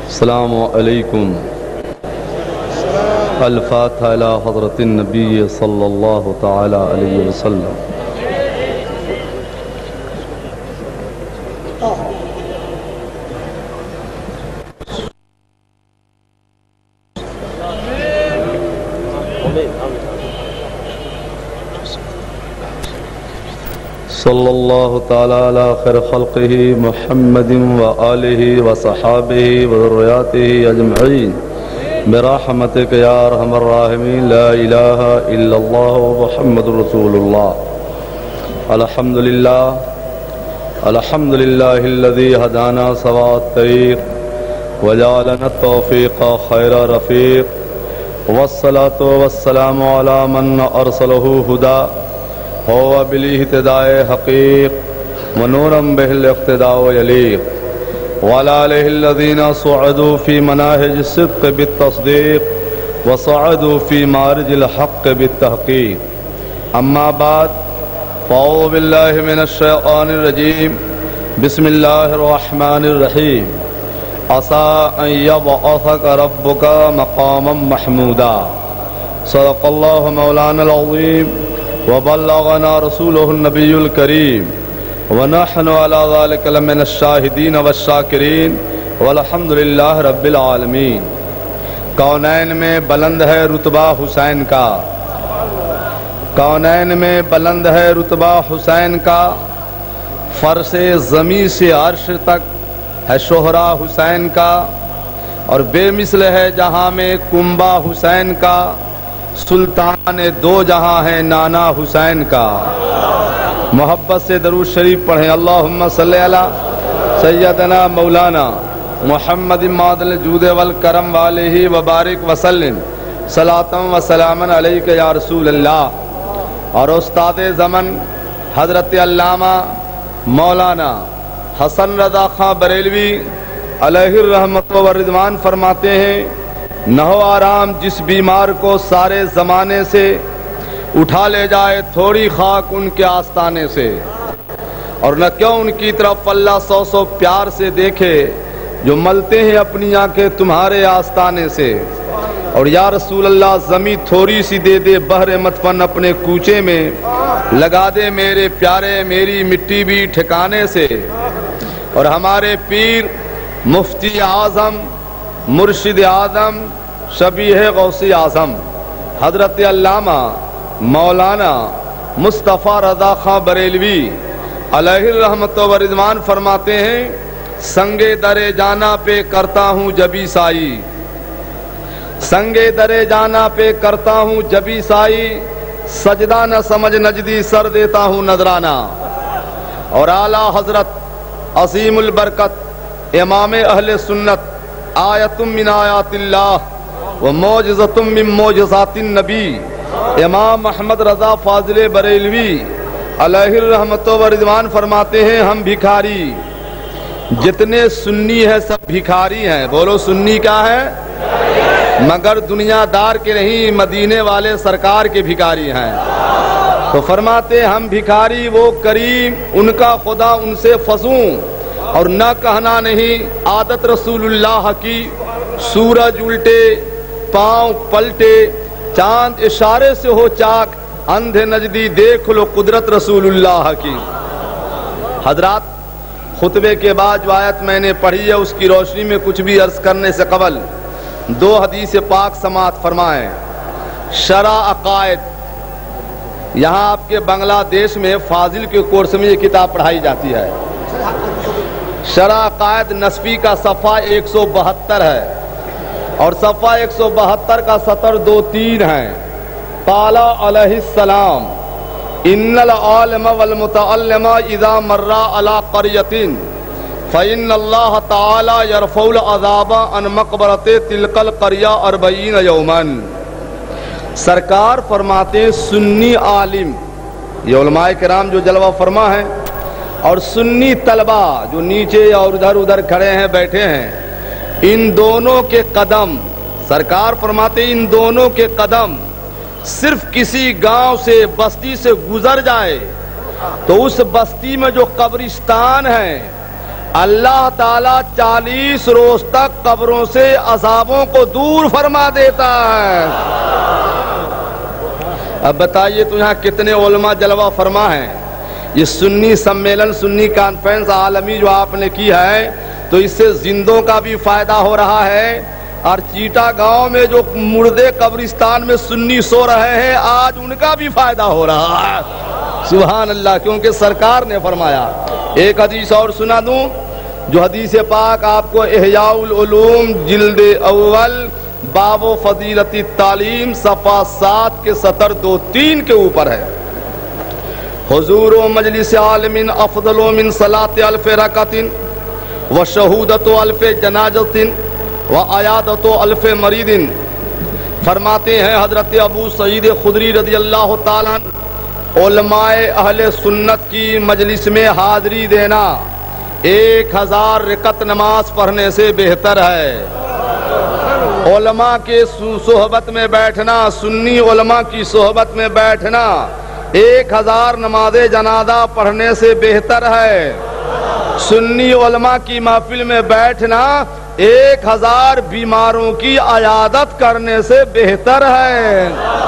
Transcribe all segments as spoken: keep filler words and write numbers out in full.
السلام علیکم. الفاتحہ الی حضرت النبی صلی اللہ تعالی علیہ وسلم. صلی اللہ تعالی علی خیر خلقہ محمد و آلہ و صحابہ و ذریاتہ اجمعین برحمتک یا ارحم الراحمین. لا الہ الا اللہ محمد رسول اللہ. الحمدللہ الحمدللہ الذی ہدانا سواء الطریق وجعلنا التوفیق خیر رفیق والصلاة والسلام علی من ارسلہ ہدا هو بالاهتداء حقيق ونورا به الاقتداء يليق وعلى آله الذين صعدوا في مناهج الصدق بالتصديق وصعدوا في معرج الحق بالتحقيق. أما بعد فأعوذ بالله من الشيطان الرجيم. بسم الله الرحمن الرحيم. عسى أن يبعثك ربك مقاما محمودا. صدق الله مولانا العظيم وبلغنا رسوله النبي الكريم ونحن على ذلك لمن الشاهدين والشاكرين والحمد لله رب العالمين. کونین میں بلند ہے رتبہ حسین کا، کونین میں بلند ہے رتبہ حسین کا، فرش زمین سے عرش تک ہے شہرا حسین کا، اور بے مثل ہے جہاں میں کنبہ حسین کا، سلطان دو جہاں ہے نانا حسین کا. محبت سے درود شریف پڑھیں. اللہم صلی علی سیدنا مولانا محمد معدل الجود والکرم والہ وبارک وسلم صلاۃ و سلاما علیک یا رسول اللہ. اور استاد زمن حضرت علامہ مولانا حسن رضا خان بریلوی علیہ الرحمت و رضوان فرماتے ہیں، نہ ہو آرام جس بیمار کو سارے زمانے سے اٹھا لے جائے تھوڑی خاک ان کے آستانے سے، اور نہ کیوں ان کی طرف اللہ سو سو پیار سے دیکھے جو ملتے ہیں اپنی آنکھیں تمہارے آستانے سے. اور یا رسول اللہ زمیں تھوڑی سی دے دے بحر مدفن اپنے کوچے میں لگا دے میرے پیارے میری مٹی بھی ٹھکانے سے. اور ہمارے پیر مفتی اعظم مرشد اعظم شبیہ غوث اعظم حضرت علامہ مولانا مصطفیٰ رضا خان بریلوی علیہ الرحمت و رضوان فرماتے ہیں، سنگے درے جانا پہ کرتا ہوں جبی سائی، سنگے درے جانا پہ کرتا ہوں جبی سائی، سجدہ نہ سمجھ نجدی سر دیتا ہوں نذرانہ. اور اعلیٰ حضرت عظیم البرکت امام اہل سنت آیت من آیات اللہ و معجزۃ من معجزات النبی امام احمد رضا فاضل بریلوی علیہ الرحمت و رضوان فرماتے ہیں، ہم بھکاری جتنے سنی ہیں سب بھکاری ہیں. بولو سنی کیا ہے؟ مگر دنیا دار کے نہیں، مدینے والے سرکار کے بھکاری ہیں. تو فرماتے ہیں ہم بھکاری وہ کریم ان کا خدا ان سے فزوں، اور نہ کہنا نہیں عادت رسول اللہ کی، سورج الٹے پاؤں پلٹے چاند اشارے سے ہو چاک، اندھے نجدی دیکھ لو قدرت رسول اللہ کی. حضرات خطبے کے بعد جو آیت میں نے پڑھی ہے اس کی روشنی میں کچھ بھی عرض کرنے سے قبل دو حدیث پاک سماعت فرمائیں. شرع عقائد، یہاں آپ کے بنگلہ دیش میں فاضل کے کورس میں یہ کتاب پڑھائی جاتی ہے. شرع عقائد نصفی کا صفحہ ایک سو بہتر ہے، اور صفحہ ایک سو بہتر کا سطر دو تین ہے. قال علیہ السلام ان العالم والمتعلم اذا مر على قرية فإن اللہ تعالی یرفع العذاب عن مقبرۃ تلک القریہ اربعین یوما. سرکار فرماتے سنی عالم، یہ علماء کرام جو جلوہ فرما ہیں، اور سنی طلبہ جو نیچے اور ادھر ادھر کھڑے ہیں بیٹھے ہیں، ان دونوں کے قدم، سرکار فرماتے ان دونوں کے قدم صرف کسی گاؤں سے بستی سے گزر جائے تو اس بستی میں جو قبرستان ہے اللہ تعالیٰ چالیس روز تک قبروں سے عذابوں کو دور فرما دیتا ہے۔ اب بتائیے تو یہاں کتنے علماء جلوہ فرما ہیں۔ یہ سنی سمیلن، سنی کانفرنس عالمی جو آپ نے کی ہے، تو اس سے زندوں کا بھی فائدہ ہو رہا ہے، اور چیٹا گاؤں میں جو مردے قبرستان میں سنی سو رہے ہیں، آج ان کا بھی فائدہ ہو رہا ہے۔ سبحان اللہ، کیونکہ سرکار نے فرمایا۔ ایک حدیث اور سنا دوں، جو حدیث پاک آپ کو احیاء العلوم جلد اول باب و فضیلت التعلیم صفحہ سات کے سطر دو تین کے اوپر ہے۔ حضور و مجلس عالم افضل من صلاۃ الف رکعت و شہودت الف جنازۃ و عیادت الف مریض۔ فرماتے ہیں حضرت ابو سعید خدری رضی اللہ تعالیٰ عنہ، علماء اہل سنت کی مجلس میں حاضری دینا ایک ہزار رکعت نماز پڑھنے سے بہتر ہے۔ علماء کے صحبت میں بیٹھنا، سنی علماء کی صحبت میں بیٹھنا ایک ہزار نماز جنازہ پڑھنے سے بہتر ہے۔ سنی علماء کی محفل میں بیٹھنا ایک ہزار بیماروں کی عیادت کرنے سے بہتر ہے۔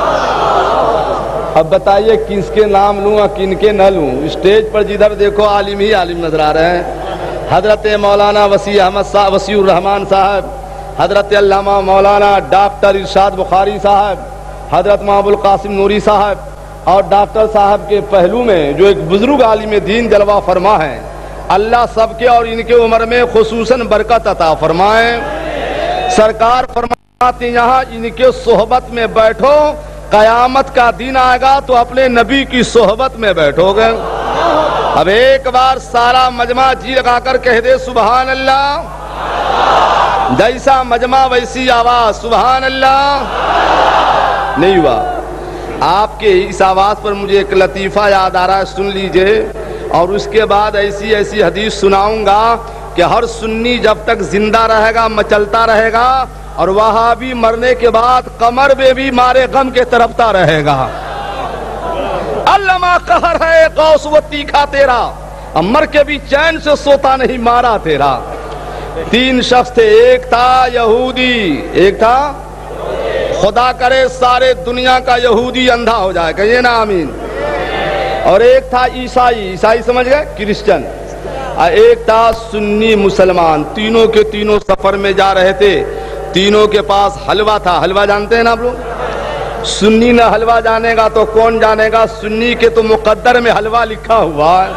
اب بتائیے کس کے نام لوں اور کن کے نہ لوں؟ اسٹیج پر جدھر دیکھو عالم ہی عالم نظر آ رہے ہیں۔ حضرت مولانا وسیع احمد صاحب، وسیع الرحمان صاحب، حضرت علامہ مولانا ڈاکٹر ارشاد بخاری صاحب، حضرت محمد القاسم نوری صاحب، اور ڈاکٹر صاحب کے پہلو میں جو ایک بزرگ عالم دین جلوہ فرما ہے، اللہ سب کے اور ان کے عمر میں خصوصاً برکت عطا فرمائیں۔ سرکار فرماتے یہاں ان کے صحبت میں بیٹھو، قیامت کا دن آئے گا تو اپنے نبی کی صحبت میں بیٹھو گے۔ اب ایک بار سارا مجمع جی لگا کر کہہ دے سبحان اللہ، جیسا مجمع ویسی آواز، سبحان اللہ۔ نہیں ہوا؟ آپ کے اس آواز پر مجھے ایک لطیفہ یاد آ رہا ہے، سن لیجئے، اور اس کے بعد ایسی ایسی حدیث سناؤں گا کہ ہر سنی جب تک زندہ رہے گا مچلتا رہے گا، اور وہاں بھی مرنے کے بعد کمر میں بھی مارے غم کے تڑپتا رہے گا۔ علامہ قہر ہے غوث و تیکھا تیرا، مر کے بھی چین سے سوتا نہیں مارا تیرا۔ تین شخص تھے، ایک تھا یہودی، ایک تھا، خدا کرے سارے دنیا کا یہودی اندھا ہو جائے، کہیے نا آمین، اور ایک تھا عیسائی، عیسائی سمجھ گئے، کرسچن، اور ایک تھا سنی مسلمان۔ تینوں کے تینوں سفر میں جا رہے تھے، تینوں کے پاس حلوہ تھا۔ حلوہ جانتے ہیں نا آپ لوگ؟ سنی نہ حلوہ جانے گا تو کون جانے گا؟ سنی کے تو مقدر میں حلوہ لکھا ہوا ہے۔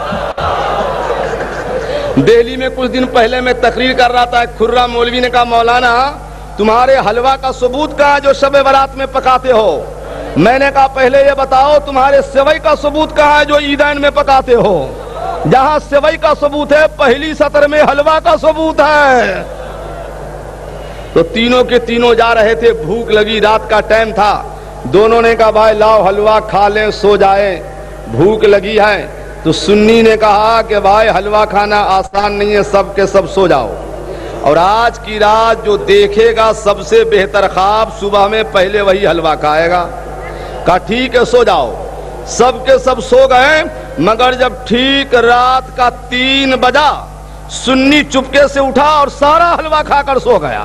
دہلی میں کچھ دن پہلے میں تقریر کر رہا تھا، کھرا مولوی نے کہا مولانا تمہارے حلوہ کا ثبوت کہاں ہے جو شب برات میں پکاتے ہو؟ میں نے کہا پہلے یہ بتاؤ تمہارے سوئی کا ثبوت کہاں ہے جو عیدین میں پکاتے ہو؟ جہاں سوئی کا ثبوت ہے پہلی سطر میں حلوہ کا ثبوت ہے۔ تو تینوں کے تینوں جا رہے تھے، بھوک لگی، رات کا ٹائم تھا، دونوں نے کہا بھائی لاؤ حلوہ کھا لیں سو جائیں، بھوک لگی ہے۔ تو سنی نے کہا کہ بھائی حلوہ کھانا آسان نہیں ہے، سب کے سب سو جاؤ، اور آج کی رات جو دیکھے گا سب سے بہتر خواب صبح میں پہلے وہی حلوہ کھائے گا۔ کہا ٹھیک ہے سو جاؤ، سب کے سب سو گئے، مگر جب ٹھیک رات کا تین بجا سنی چپکے سے اٹھا اور سارا حلوہ کھا کر سو گیا۔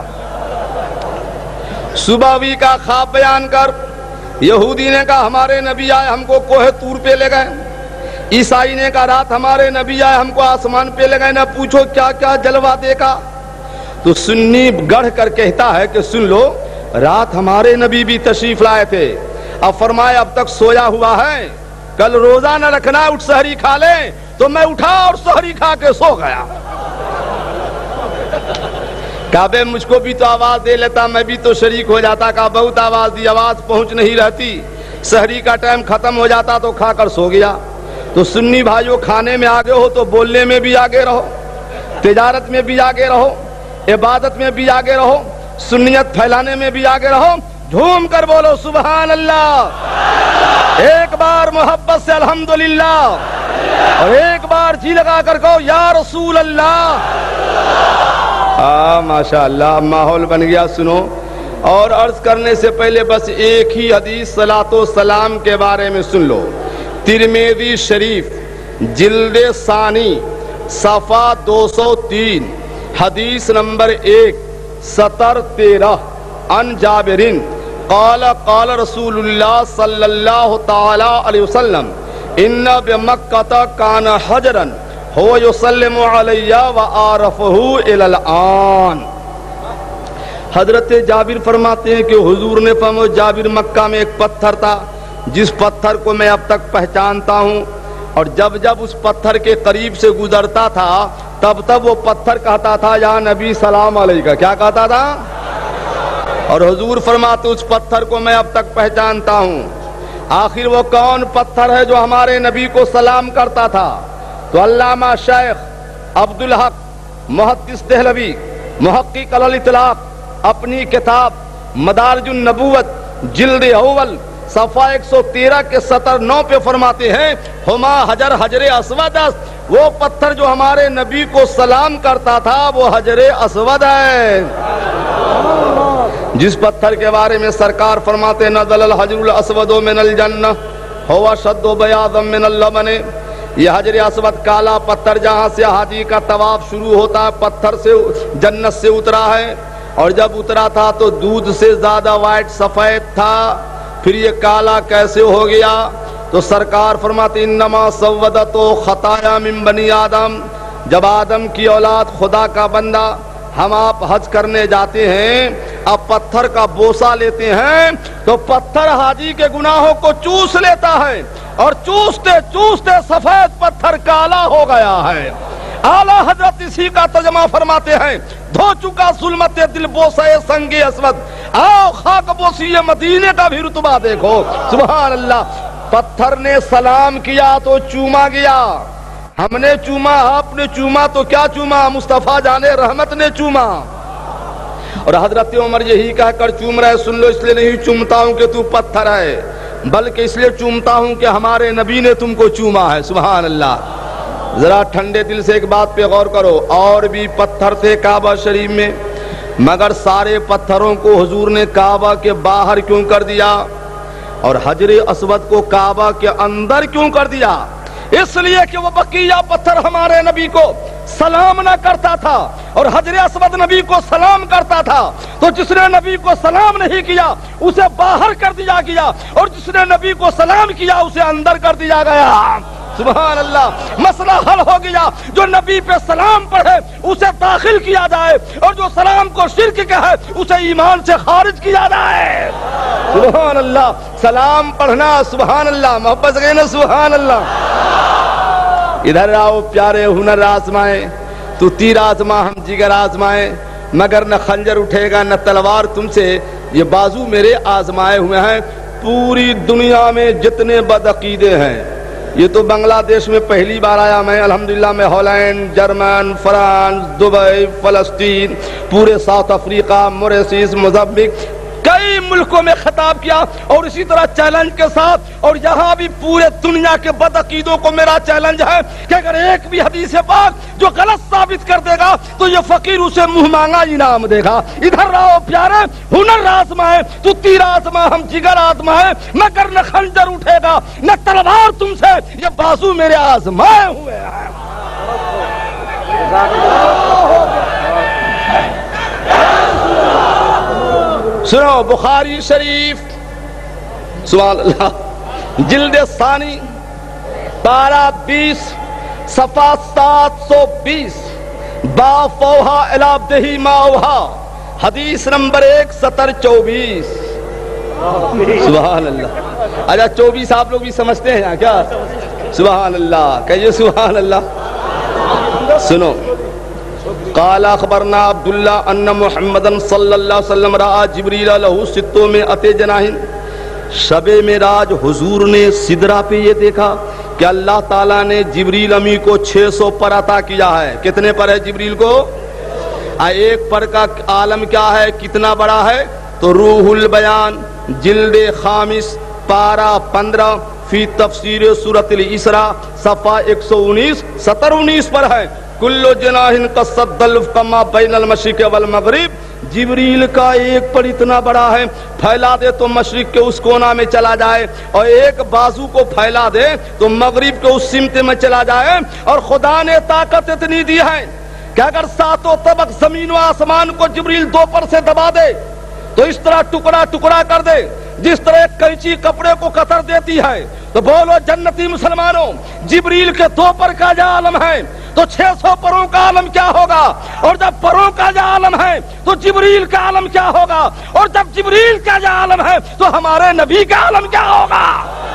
صبح بھی کا خواب بیان کر، یہودی نے کہا ہمارے نبی آئے ہم کو کوہ طور پہ لے گئے، عیسائی نے کہا رات ہمارے نبی آئے ہم کو آسمان پہ لے گئے، نہ پوچھو کیا کیا جلوہ دیکھا۔ تو سنی گڑھ کر کہتا ہے کہ سن لو، رات ہمارے نبی بھی تشریف لائے تھے، اب فرمایا اب تک سویا ہوا ہے، کل روزہ نہ رکھنا، اٹھ سحری کھا لے۔ تو میں اٹھا اور سحری کھا کے سو گیا۔ کہا بے مجھ کو بھی تو آواز دے لیتا، میں بھی تو شریک ہو جاتا۔ کہا بہت آواز دی، آواز پہنچ نہیں رہتی، سحری کا ٹائم ختم ہو جاتا تو کھا کر سو گیا۔ تو سنی بھائیو کھانے میں آگے ہو تو بولنے میں بھی آگے رہو، تجارت میں بھی آگے رہو، عبادت میں بھی آگے رہو، سنیت پھیلانے میں بھی آگے رہو، جھوم کر بولو سبحان اللہ، ایک بار محبت سے الحمدللہ، اور ایک بار جی لگا کر کہو یا رسول اللہ۔ آہ ماشاء اللہ، ماحول بن گیا۔ سنو، اور عرض کرنے سے پہلے بس ایک ہی حدیث صلاۃ و سلام کے بارے میں سن لو۔ ترمذی شریف جلد ثانی صفحہ دو سو تین، حدیث نمبر ایک ستر تیرہ، ان جابرین قال قال رسول اللہ صلی اللہ تعالی علیہ وسلم ان بمکہ کان حجرا هو یسلم علی وعارفہ الی الآن۔ حضرت جابر فرماتے ہیں کہ حضور نے فرمایا جابر مکہ میں ایک پتھر تھا جس پتھر کو میں اب تک پہچانتا ہوں، اور جب جب اس پتھر کے قریب سے گزرتا تھا تب تب وہ پتھر کہتا تھا یا نبی سلام علیکہ، کیا کہتا تھا؟ اور حضور فرماتے اس پتھر کو میں اب تک پہچانتا ہوں۔ آخر وہ کون پتھر ہے جو ہمارے نبی کو سلام کرتا تھا؟ تو علامہ شیخ عبدالحق محدث دہلوی محقق الاطلاق اپنی کتاب مدارج النبوت جلد اول صفحہ ایک سو تیرہ کے سطر نو پہ فرماتے ہیں ہما حجر حجر اسود است، وہ پتھر جو ہمارے نبی کو سلام کرتا تھا وہ حجر اسود ہے، جس پتھر کے بارے میں سرکار فرماتے نزل الحجر الاسود من الجنہ ہوا شد بیاضا من اللبن۔ یہ حجر اسود کالا پتھر جہاں سے حاجی کا طواف شروع ہوتا ہے پتھر سے جنت سے اترا ہے، اور جب اترا تھا تو دودھ سے زیادہ وائٹ سفید تھا، پھر یہ کالا کیسے ہو گیا؟ تو سرکار فرماتے انما سودت خطایا من بنی آدم، جب آدم کی اولاد خدا کا بندہ ہم آپ حج کرنے جاتے ہیں، اب پتھر کا بوسہ لیتے ہیں تو پتھر حاجی کے گناہوں کو چوس لیتا ہے، اور چوستے چوستے سفید پتھر کالا ہو گیا ہے۔ اعلیٰ حضرت اسی کا ترجمہ فرماتے ہیں دھو چکا ظلمت دل بوسے سنگ اسود، آؤ خاک بوسی مدینے کا بھی رتبہ دیکھو، سبحان اللہ۔ پتھر نے سلام کیا تو چوما گیا، ہم نے چوما آپ نے چوما تو کیا چوما؟ مصطفیٰ جان رحمت نے چوما، اور حضرت عمر یہی کہہ کر چوم رہے سن لو اس لیے نہیں چومتا ہوں کہ تو پتھر ہے، بلکہ اس لیے چومتا ہوں کہ ہمارے نبی نے تم کو چوما ہے، سبحان اللہ۔ ذرا ٹھنڈے دل سے ایک بات پہ غور کرو، اور بھی پتھر تھے کعبہ شریف میں، مگر سارے پتھروں کو حضور نے کعبہ کے باہر کیوں کر دیا اور حجر اسود کو کعبہ کے اندر کیوں کر دیا؟ اس لیے کہ وہ بقیہ پتھر ہمارے نبی کو سلام نہ کرتا تھا اور حجر اسود نبی کو سلام کرتا تھا، تو جس نے نبی کو سلام نہیں کیا اسے باہر کر دیا گیا، اور جس نے نبی کو سلام کیا اسے اندر کر دیا گیا، سبحان اللہ۔ مسئلہ حل ہو گیا، جو نبی پہ سلام پڑھے اسے داخل کیا جائے، اور جو سلام کو شرک کہے اسے ایمان سے خارج کیا جائے، سبحان اللہ۔ سلام پڑھنا سبحان اللہ، محبت سے کہنا سبحان اللہ۔ ادھر آؤ پیارے، ہنر آزمائے تو تیر آزما ہم جگر آزمائے، مگر نہ خنجر اٹھے گا نہ تلوار تم سے، یہ بازو میرے آزمائے ہوئے ہیں۔ پوری دنیا میں جتنے بدعقیدے ہیں، یہ تو بنگلہ دیش میں پہلی بار آیا میں، الحمدللہ میں ہالینڈ، جرمن، فرانس، دبئی، فلسطین، پورے ساؤتھ افریقہ، موریشیس، موزمبیق، کئی ملکوں میں خطاب کیا، اور اسی طرح چیلنج کے ساتھ، اور یہاں بھی پورے دنیا کے بدعقیدوں کو میرا چیلنج ہے کہ اگر ایک بھی حدیث پاک جو غلط ثابت کر دے گا تو یہ فقیر اسے منہ مانگا انعام دے گا۔ ادھر رہو پیارے، ہنر آزمائے تو تیر آزما ہم جگر آزمائے، مگر نہ خنجر اٹھے گا نہ تلوار تم سے، یہ بازو میرے آزمائے ہوئے ہیں۔ سنو بخاری شریف سبحان اللہ جلد ثانی پارہ بیس صفحہ سات سو بیس، با فوہا الابدہی ماوہا، حدیث نمبر ایک سطر چوبیس، سبحان اللہ۔ اچھا چوبیس آپ لوگ بھی سمجھتے ہیں کیا؟ سبحان اللہ، کہیے سبحان اللہ۔ سنو قال اخبرنا عبداللہ ان محمد صلی اللہ علیہ وسلم رأى جبریل لہو ستوں میں اتے جناحن، شب معراج حضور نے سدرہ پہ یہ دیکھا کہ اللہ تعالیٰ نے جبریل امی کو چھ سو پر عطا کیا ہے۔ کتنے پر ہے جبریل کو؟ ایک پر کا عالم کیا ہے، کتنا بڑا ہے؟ تو روح البیان جلد خامس پارہ پندرہ فی تفسیر سورۃ الاسراء صفحہ ایک سو انیس ستر انیس پر ہے۔ کل جناح قصد الافق ما بین المشرق والمغرب، جبریل کا ایک پر اتنا بڑا ہے، پھیلا دے تو مشرق کے اس کونا میں چلا جائے، اور ایک بازو کو پھیلا دے تو مغرب کے اس سمت میں چلا جائے۔ اور خدا نے طاقت اتنی دی ہے کہ اگر ساتوں طبق زمین و آسمان کو جبریل دو پر سے دبا دے تو اس طرح ٹکڑا ٹکڑا کر دے جس طرح ایک کینچی کپڑے کو قطر دیتی ہے۔ تو بولو جنتی مسلمانوں، جبریل کے دو پر کا جو عالم ہے تو چھ سو پروں کا عالم کیا ہوگا، اور جب پروں کا جو عالم ہے تو جبریل کا عالم کیا ہوگا، اور جب جبریل کا جو عالم ہے تو ہمارے نبی کا عالم کیا ہوگا۔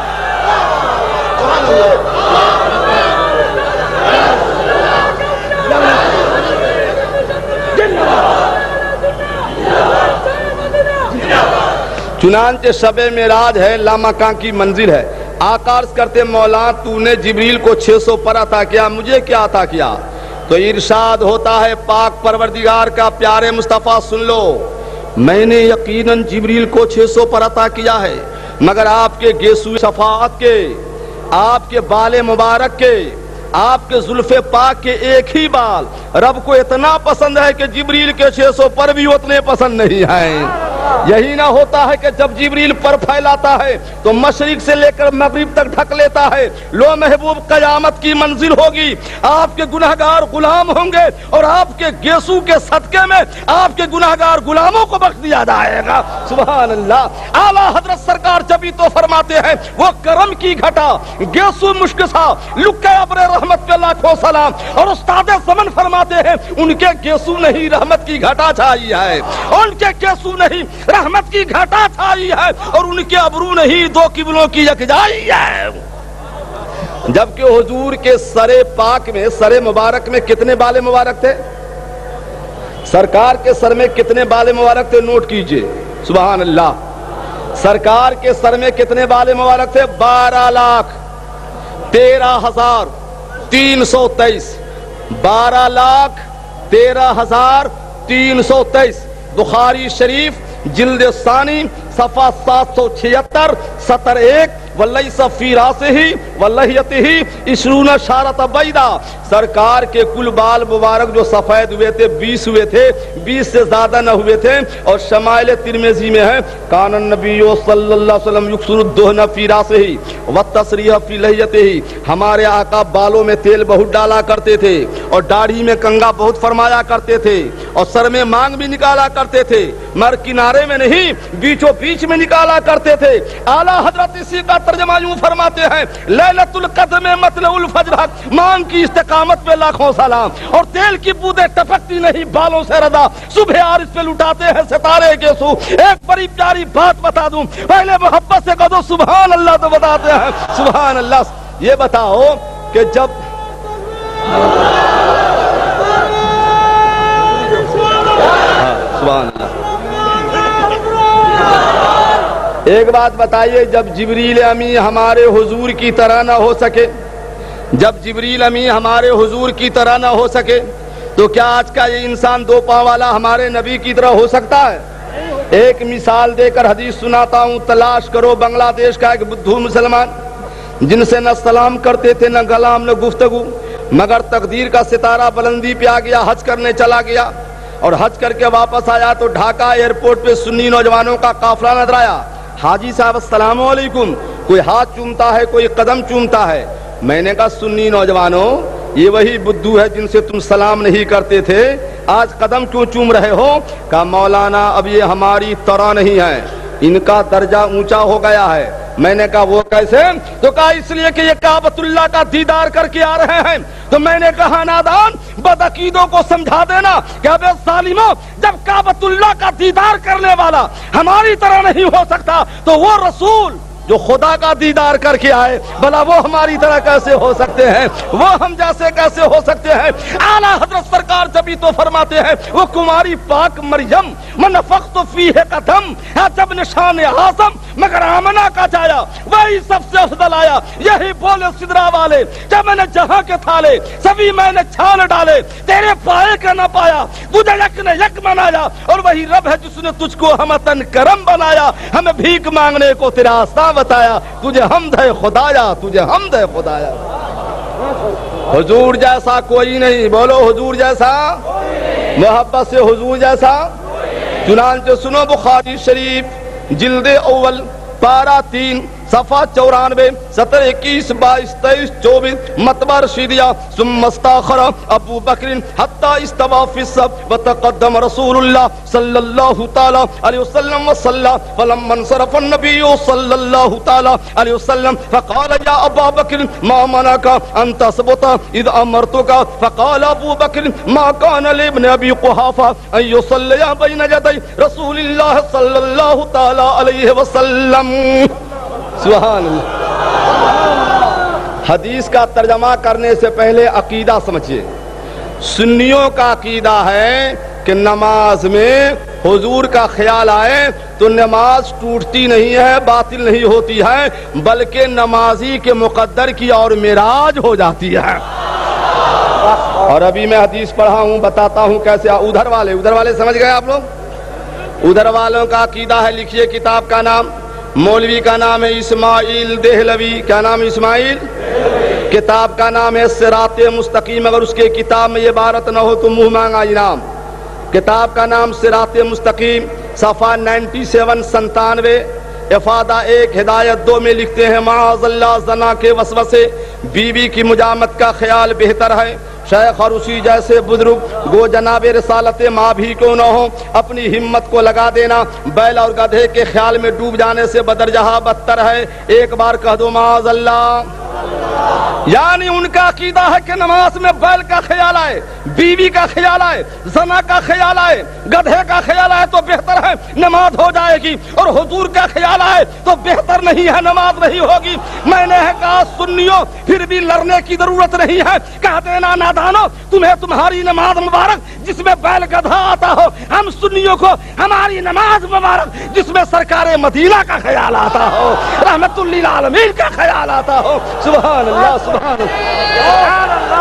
چنانچہ شب معراج ہے، لامکاں کی منزل ہے۔ آقا عرض کرتے مولا تو نے جبریل کو چھ سو پر عطا کیا، مجھے کیا عطا کیا؟ تو ارشاد ہوتا ہے پاک پروردگار کا، پیارے مصطفیٰ سن لو، میں نے یقیناً جبریل کو چھ سو پر عطا کیا ہے، مگر آپ کے گیسو شفاعت کے، آپ کے بال مبارک کے، آپ کے زلف پاک کے ایک ہی بال رب کو اتنا پسند ہے کہ جبریل کے چھ سو پر بھی اتنے پسند نہیں ہیں۔ یہی نہ ہوتا ہے کہ جب جبریل پر پھیلاتا ہے تو مشرق سے لے کر مغرب تک ڈھک لیتا ہے۔ لو محبوب قیامت کی منزل ہوگی، آپ کے گناہگار غلام ہوں گے اور آپ کے گیسو کے صدقے میں آپ کے گناہگار غلاموں کو بخش دیا جائے گا۔ سبحان اللہ۔ اعلیٰ حضرت سرکار جبھی تو فرماتے ہیں وہ کرم کی گھٹا گیسو مشکسا لکے ابر رحمت کے لاکھوں سلام، اور استاد زمن فرماتے ہیں ان کے گیسو نہیں رحمت کی گھٹا چھائی ہے، ان کے گیسو نہیں رحمت کی گھٹا چھائی ہے، اور ان کے ابرو نہیں دو قبلوں کی یکجائی ہے۔ جبکہ حضور کے سر پاک میں، سر مبارک میں کتنے بال مبارک تھے؟ سرکار کے سر میں کتنے بال مبارک تھے؟ نوٹ کیجئے، سبحان اللہ۔ سرکار کے سر میں کتنے بال مبارک تھے؟ بارہ لاکھ تیرہ ہزار تین سو تیئیس، بارہ لاکھ تیرہ ہزار تین سو تیئیس۔ بخاری شریف جلد ثانی صفحہ سات سو چھہتر ستر ایک، وَلَيْسَ فِي رَاسِهِ وَلَحْيَتِهِ عشرون شارۃ بیضاء۔ سرکار کے کل بال مبارک جو سفید ہوئے تھے بیس ہوئے تھے، بیس سے زیادہ نہ ہوئے تھے۔ اور شمائل ترمذی میں ہے کان النبی صلی اللہ علیہ وسلم یکثر الدہن فی راسہ والتسریح فی لحیتہ۔ ہمارے آقا بالوں میں تیل بہت ڈالا کرتے تھے اور داڑھی میں کنگا بہت فرمایا کرتے تھے اور سر میں مانگ بھی نکالا کرتے تھے، مر کنارے میں نہیں بیچوں بیچ میں نکالا کرتے تھے۔ اعلیٰ حضرت اسی کا ترجمہ یوں فرماتے ہیں لیلۃ القدر میں مطلع الفجر حق، مانگ کی استقامت پہ لاکھوں سلام، اور تیل کی بوندیں ٹپکتی نہیں بالوں سے رضا، صبح عارض پہ لٹاتے ہیں ستارے کے سو۔ ایک بڑی پیاری بات بتا دوں، پہلے محبت سے کہہ دو سبحان اللہ تو بتاتے ہیں سبحان اللہ۔ یہ بتاؤ کہ جب سبحان اللہ، ایک بات بتائیے، جب جبریل امی ہمارے حضور کی طرح نہ ہو سکے، جب جبریل امی ہمارے حضور کی طرح نہ ہو سکے تو کیا آج کا یہ انسان دو پاؤں والا ہمارے نبی کی طرح ہو سکتا ہے؟ ایک مثال دے کر حدیث سناتا ہوں۔ تلاش کرو بنگلہ دیش کا ایک بدھو مسلمان جن سے نہ سلام کرتے تھے نہ کلام نہ گفتگو، مگر تقدیر کا ستارہ بلندی پہ آ گیا، حج کرنے چلا گیا اور حج کر کے واپس آیا تو ڈھاکہ ایئرپورٹ پہ سنی نوجوانوں کا قافلہ نظر آیا۔ حاجی صاحب السلام علیکم، کوئی ہاتھ چومتا ہے کوئی قدم چومتا ہے۔ میں نے کہا سنی نوجوانوں یہ وہی بدھو ہے جن سے تم سلام نہیں کرتے تھے، آج قدم کیوں چوم رہے ہو؟ کہا مولانا اب یہ ہماری طرح نہیں ہے، ان کا درجہ اونچا ہو گیا ہے۔ میں نے کہا وہ کیسے؟ تو کہا اس لیے کہ یہ کعبۃ اللہ کا دیدار کر کے آ رہے ہیں۔ تو میں نے کہا نادان بدعقیدوں کو سمجھا دینا کہ اب ظالموں، جب کعبۃ اللہ کا دیدار کرنے والا ہماری طرح نہیں ہو سکتا تو وہ رسول جو خدا کا دیدار کر کے آئے بھلا وہ ہماری طرح کیسے ہو سکتے ہیں، وہ ہم جیسے کیسے ہو سکتے ہیں؟ اعلیٰ حضرت سرکار جبھی تو فرماتے ہیں وہ کماری پاک مریم من نفخت فیہ قدم ہے جب نشان اعظم مگر آمنہ کا جایا وہی سب سے افضل آیا۔ یہی بولے سدرا والے کہ میں نے جہاں کے تھالے سبھی میں نے چھان ڈالے، تیرے پائے کا نہ پایا، تجھے یک نے یک بنایا، اور وہی رب ہے جس نے تجھ کو ہمتن کرم بنایا، ہمیں بھیک مانگنے کو تیرا آسان بتایا، تجھے حمد ہے خدایا، تجھے حمد ہے خدایا۔ حضور جیسا کوئی نہیں، بولو حضور جیسا، محبت سے حضور جیسا۔ چنانچہ سنو بخاری شریف جلد اول پارہ تین صفحہ چورانوے ستر اکیس بائیس تیئیس چوبیس مطبع رشیدیہ ثم استاخر ابو بکر حتی استوى فی الصف وتقدم رسول اللہ صلی اللہ تعالی علیہ وسلم وصلى فلما انصرف النبی صلی اللہ تعالی علیہ وسلم فقال یا ابا بکر ما منعك ان تثبت اذ امرتك فقال ابو بکر ما كان لابن ابی قحافہ ان يصلي بین یدی رسول اللہ صلی اللہ تعالی علیہ وسلم۔ سبحان اللہ۔ حدیث کا ترجمہ کرنے سے پہلے عقیدہ سمجھیے۔ سنیوں کا عقیدہ ہے کہ نماز میں حضور کا خیال آئے تو نماز ٹوٹتی نہیں ہے، باطل نہیں ہوتی ہے، بلکہ نمازی کے مقدر کی اور معراج ہو جاتی ہے۔ اور ابھی میں حدیث پڑھا ہوں، بتاتا ہوں کیسے۔ ادھر والے ادھر والے سمجھ گئے آپ لوگ؟ ادھر والوں کا عقیدہ ہے، لکھیے کتاب کا نام، مولوی کا نام ہے اسماعیل دہلوی۔ کیا نام ہے؟ اسماعیل۔ کتاب کا نام ہے صراط مستقیم۔ اگر اس کے کتاب میں یہ عبارت نہ ہو تو منہ مانگا انعام۔ کتاب کا نام صراط مستقیم، صفحہ ننٹی سیون سنتانوے، افادہ ایک ہدایت دو میں لکھتے ہیں معاذ اللہ زنا کے وسوسے، بیوی کی مجامت کا خیال بہتر ہے۔ شیخ اور اسی جیسے بزرگ گو جناب رسالت ماں بھی کیوں نہ ہو، اپنی ہمت کو لگا دینا بیل اور گدھے کے خیال میں ڈوب جانے سے بدرجہ بدتر ہے۔ ایک بار کہہ دو معاذ اللہ۔ یعنی ان کا عقیدہ ہے کہ نماز میں بیل کا خیال آئے، بیوی کا خیال آئے، زنا کا خیال آئے، گدھے کا خیال آئے تو بہتر ہے نماز ہو جائے گی، اور حضور کا خیال آئے تو بہتر نہیں ہے، نماز نہیں ہوگی۔ میں نے کہا سنیوں پھر بھی لڑنے کی ضرورت نہیں ہے، کہہ دینا نادانو تمہیں تمہاری نماز مبارک جس میں بیل گدھا آتا ہو، ہم سنیوں کو ہماری نماز مبارک جس میں سرکار مدینہ کا خیال آتا ہو، رحمت للعالمین کا خیال آتا ہو۔ سبحان اللہ، سبحان اللہ۔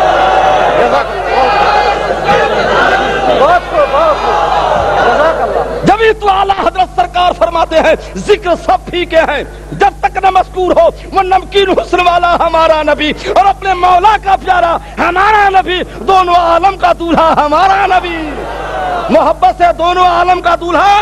جبھی تو اعلیٰ حضرت سرکار فرماتے ہیں ذکر سب ٹھیک ہیں جب تک نہ مذکور ہو وہ نمکین حسن والا ہمارا نبی، اور اپنے مولا کا پیارا ہمارا نبی، دونوں عالم کا دولہا ہمارا نبی۔ محبت سے دونوں عالم کا دولہا،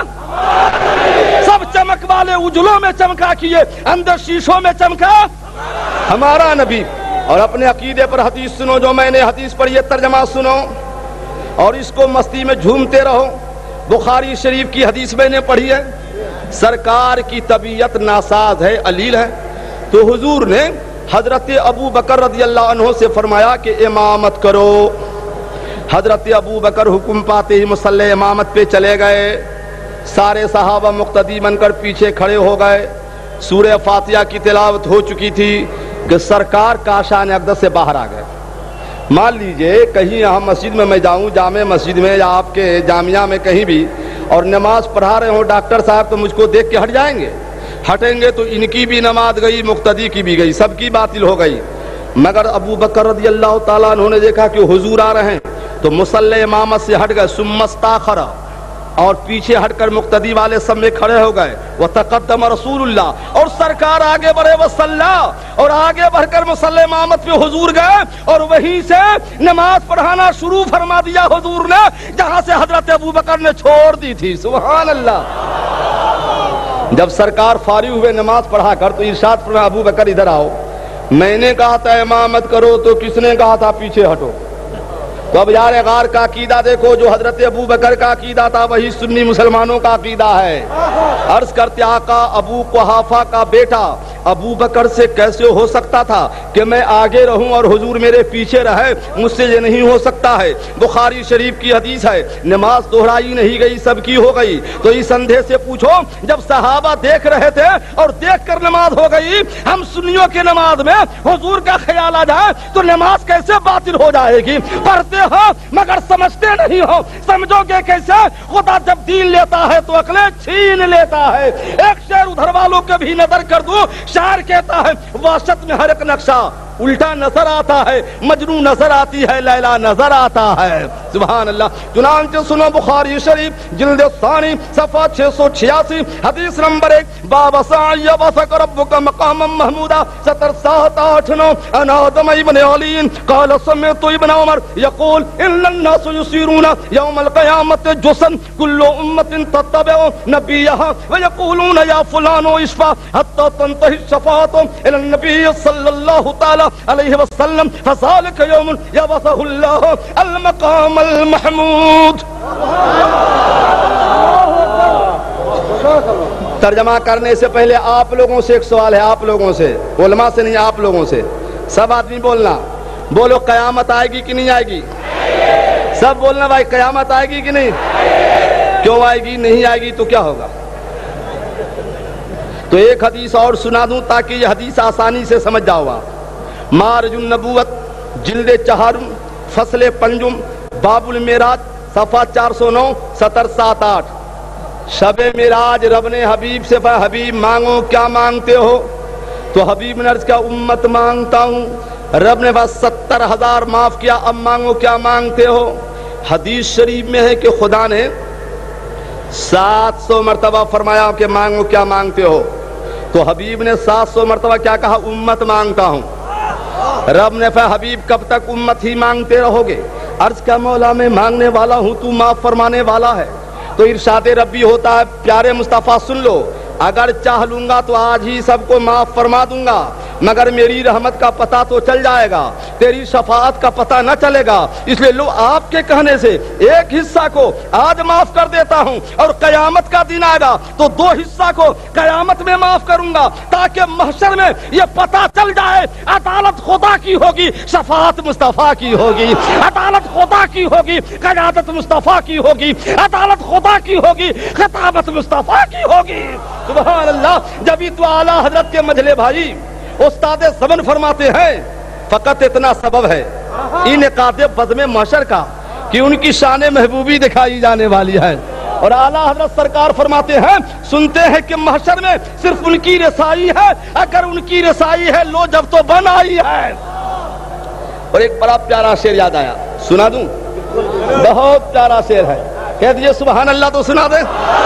سب چمک والے اجلوں میں چمکا کیے، اندر شیشوں میں چمکا ہمارا نبی۔ اور اپنے عقیدے پر حدیث سنو، جو میں نے حدیث پر یہ ترجمہ سنو اور اس کو مستی میں جھومتے رہو۔ بخاری شریف کی حدیث میں نے پڑھی ہے، سرکار کی طبیعت ناساز ہے، علیل ہے، تو حضور نے حضرت ابو بکر رضی اللہ عنہ سے فرمایا کہ امامت کرو۔ حضرت ابو بکر حکم پاتے ہی مصلی امامت پہ چلے گئے، سارے صحابہ مقتدی بن کر پیچھے کھڑے ہو گئے۔ سورہ فاتحہ کی تلاوت ہو چکی تھی کہ سرکار کاشان اقدس سے باہر آ گئے۔ مان لیجئے کہیں یہاں مسجد میں میں جاؤں، جامع مسجد میں یا آپ کے جامعہ میں کہیں بھی، اور نماز پڑھا رہے ہوں ڈاکٹر صاحب، تو مجھ کو دیکھ کے ہٹ جائیں گے؟ ہٹیں گے تو ان کی بھی نماز گئی، مقتدی کی بھی گئی، سب کی باطل ہو گئی۔ مگر ابو بکر رضی اللہ تعالیٰ عنہ نے دیکھا کہ حضور آ رہے ہیں تو مصلی امامت سے ہٹ گئے، ثم استاخر، اور پیچھے ہٹ کر مقتدی والے سب میں کھڑے ہو گئے۔ وتقدم رسول اللہ، اور سرکار آگے بڑھے وصلی، اور آگے بڑھ کر مصلی امامت پہ حضور گئے، اور وہیں سے نماز پڑھانا شروع فرما دیا حضور نے جہاں سے حضرت ابو بکر نے چھوڑ دی تھی۔ سبحان اللہ۔ جب سرکار فارغ ہوئے نماز پڑھا کر تو ارشاد فرمایا ابو بکر ادھر آؤ، میں نے کہا تھا امامت کرو تو کس نے کہا تھا پیچھے ہٹو؟ تو اب یار غار کا عقیدہ دیکھو، جو حضرت ابو بکر کا عقیدہ تھا وہی سنی مسلمانوں کا عقیدہ ہے۔ عرض کرتے آقا ابو قحافہ کا بیٹا ابو بکر سے کیسے ہو سکتا تھا کہ میں آگے رہوں اور حضور میرے پیچھے رہے؟ مجھ سے یہ نہیں ہو سکتا ہے۔ بخاری شریف کی حدیث ہے، نماز دہرائی نہیں گئی، سب کی ہو گئی۔ تو اس اندھے سے پوچھو جب صحابہ دیکھ رہے تھے اور دیکھ کر نماز ہو گئی، ہم سنیوں کی نماز میں حضور کا خیال آ جائے تو نماز کیسے باطل ہو جائے گی؟ پڑھتے ہو مگر سمجھتے نہیں ہو، سمجھو گے کیسے؟ خدا جب دین لیتا ہے تو عقلیں چھین لیتا ہے۔ ایک شعر ادھر والوں کے بھی نظر کر دوں، شاعر کہتا ہے وحشت میں ہر ایک نقشہ الٹا نظر آتا ہے، مجنو نظر آتی ہے، لیلا نظر آتا ہے۔ سبحان اللہ۔ چنانچہ سنو بخاری شریف جلد ثانی صفحہ چھ سو چھیاسی حدیث نمبر ایک، باب سعی وثق ربک مقاما محمودا، سطر سات آٹھ نو، ان آدم ابن علی قال سمعت ابن عمر يقول ان الناس يسيرون يوم القيامة جسن كل امة تتبع نبيها ويقولون يا فلان اشفع حتى تنتهي الشفاعة الى النبي صلى الله تعالى علیہ وسلم فذلك يوم يبعثه الله المقام المحمود۔ ترجمہ کرنے سے پہلے آپ لوگوں سے ایک سوال ہے، آپ لوگوں سے، علماء سے نہیں، آپ لوگوں سے، سب آدمی بولنا، بولو قیامت آئے گی کہ نہیں آئے گی؟ سب بولنا بھائی، قیامت آئے گی کہ نہیں؟ کیوں آئے گی؟ نہیں آئے گی تو کیا ہوگا؟ تو ایک حدیث اور سنا دوں تاکہ یہ حدیث آسانی سے سمجھ جاؤ۔ مارج النبوت جلد چہارم فصل پنجم باب المعراج صفحہ چار سو نو ستر سات آٹھ۔ شب معراج رب نے حبیب سے فرمایا حبیب مانگو کیا مانگتے ہو؟ تو حبیب نے عرض کیا امت مانگتا ہوں۔ رب نے بس ستر ہزار معاف کیا، اب مانگو کیا مانگتے ہو؟ حدیث شریف میں ہے کہ خدا نے سات سو مرتبہ فرمایا کہ مانگو کیا مانگتے ہو، تو حبیب نے سات سو مرتبہ کیا کہا؟ امت مانگتا ہوں۔ رب نے فرمایا حبیب کب تک امت ہی مانگتے رہو گے؟ عرض کیا مولا میں مانگنے والا ہوں، تو معاف فرمانے والا ہے۔ تو ارشاد ربی ہوتا ہے پیارے مصطفیٰ سن لو، اگر چاہ لوں گا تو آج ہی سب کو معاف فرما دوں گا، مگر میری رحمت کا پتہ تو چل جائے گا، تیری شفاعت کا پتہ نہ چلے گا، اس لیے لو آپ کے کہنے سے ایک حصہ کو آج معاف کر دیتا ہوں، اور قیامت کا دن آئے گا تو دو حصہ کو قیامت میں معاف کروں گا، تاکہ محشر میں یہ پتہ چل جائے عدالت خدا کی ہوگی، شفاعت مصطفیٰ کی ہوگی، عدالت خدا کی ہوگی، قیادت مصطفیٰ کی ہوگی، عدالت خدا کی ہوگی، خطابت مصطفیٰ کی ہوگی۔ سبحان اللہ۔ جبھی تو اعلیٰ حضرت کے مجلے بھائی استاد زمن فرماتے ہیں فقط اتنا سبب ہے انعقاد بزم محشر کا کہ ان کی شان محبوبی دکھائی جانے والی ہے، اور اعلیٰ حضرت سرکار فرماتے ہیں سنتے ہیں کہ محشر میں صرف ان کی رسائی ہے، اگر ان کی رسائی ہے لو جب تو بن آئی ہے۔ اور ایک بڑا پیارا شعر یاد آیا، سنا دوں؟ بہت پیارا شعر ہے، کہہ دیجئے سبحان اللہ تو سنا دیں۔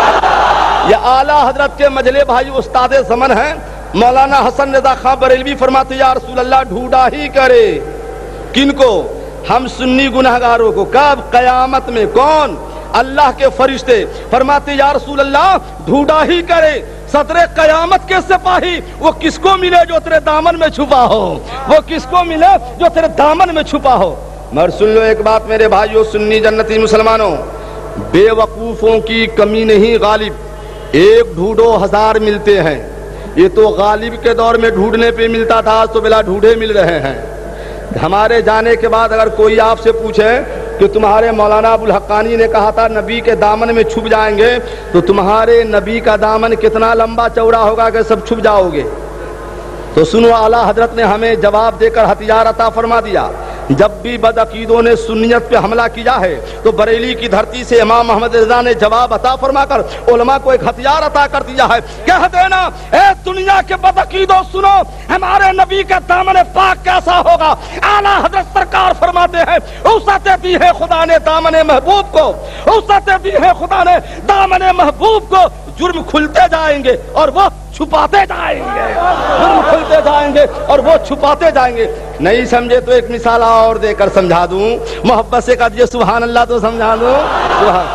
یہ اعلیٰ حضرت کے مجلے بھائی استاد زمن ہیں مولانا حسن رضا خان بریلوی فرماتے یا رسول اللہ ڈھونڈا ہی کرے کن کو؟ ہم سنی گناہگاروں کو۔ کب؟ قیامت میں۔ کون؟ اللہ کے فرشتے فرماتے یا رسول اللہ ڈھونڈا ہی کرے صدر قیامت کے سپاہی، وہ کس کو ملے جو تیرے دامن میں چھپا ہو، وہ کس کو ملے جو تیرے دامن میں چھپا ہو۔ مگر سن لو ایک بات میرے بھائیو سنی جنتی مسلمانوں، بے وقوفوں کی کمی نہیں غالب، ایک ڈھونڈو ہزار ملتے ہیں۔ یہ تو غالب کے دور میں ڈھونڈنے پہ ملتا تھا، آج تو بلا ڈھونڈے مل رہے ہیں۔ ہمارے جانے کے بعد اگر کوئی آپ سے پوچھے کہ تمہارے مولانا ابو الحقانی نے کہا تھا نبی کے دامن میں چھپ جائیں گے، تو تمہارے نبی کا دامن کتنا لمبا چوڑا ہوگا کہ سب چھپ جاؤ گے؟ تو سنو اعلیٰ حضرت نے ہمیں جواب دے کر ہتھیار عطا فرما دیا۔ جب بھی بدعقیدوں نے سنیت پہ حملہ کیا ہے تو بریلی کی دھرتی سے امام محمد رضا نے جواب عطا فرما کر علماء کو ایک ہتھیار عطا کر دیا ہے، کہہ دینا اے دنیا کے بدعقیدوں سنو ہمارے نبی کا دامن پاک کیسا ہوگا۔ اعلیٰ حضرت سرکار فرماتے ہیں وسعت دی ہے خدا نے دامن محبوب کو، وسعت دی ہے خدا نے دامن محبوب کو، جرم کھلتے جائیں گے اور وہ چھپاتے جائیں گے، جرم کھلتے جائیں گے اور وہ چھپاتے جائیں گے۔ نہیں سمجھے تو ایک مثال اور دے کر سمجھا دوں، محبت سے کہہ دیجیے سبحان اللہ تو سمجھا دوں۔ سبحان۔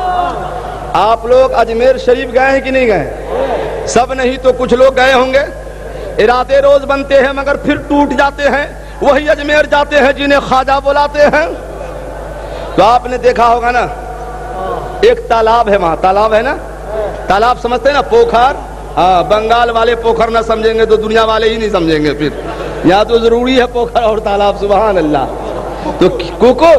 آپ لوگ اجمیر شریف گئے ہیں کہ نہیں گئے؟ سب نہیں تو کچھ لوگ گئے ہوں گے۔ ارادے روز بنتے ہیں مگر پھر ٹوٹ جاتے ہیں، وہی اجمیر جاتے ہیں جنہیں خواجہ بلاتے ہیں۔ تو آپ نے دیکھا ہوگا نا ایک تالاب ہے وہاں، تالاب ہے نا، تالاب سمجھتے ہیں نا، پوکھر۔ ہاں بنگال والے پوکھر نہ سمجھیں گے تو دنیا والے ہی نہیں سمجھیں گے، پھر یہاں تو ضروری ہے پوکھر اور تالاب۔ سبحان اللہ۔ تو کوکر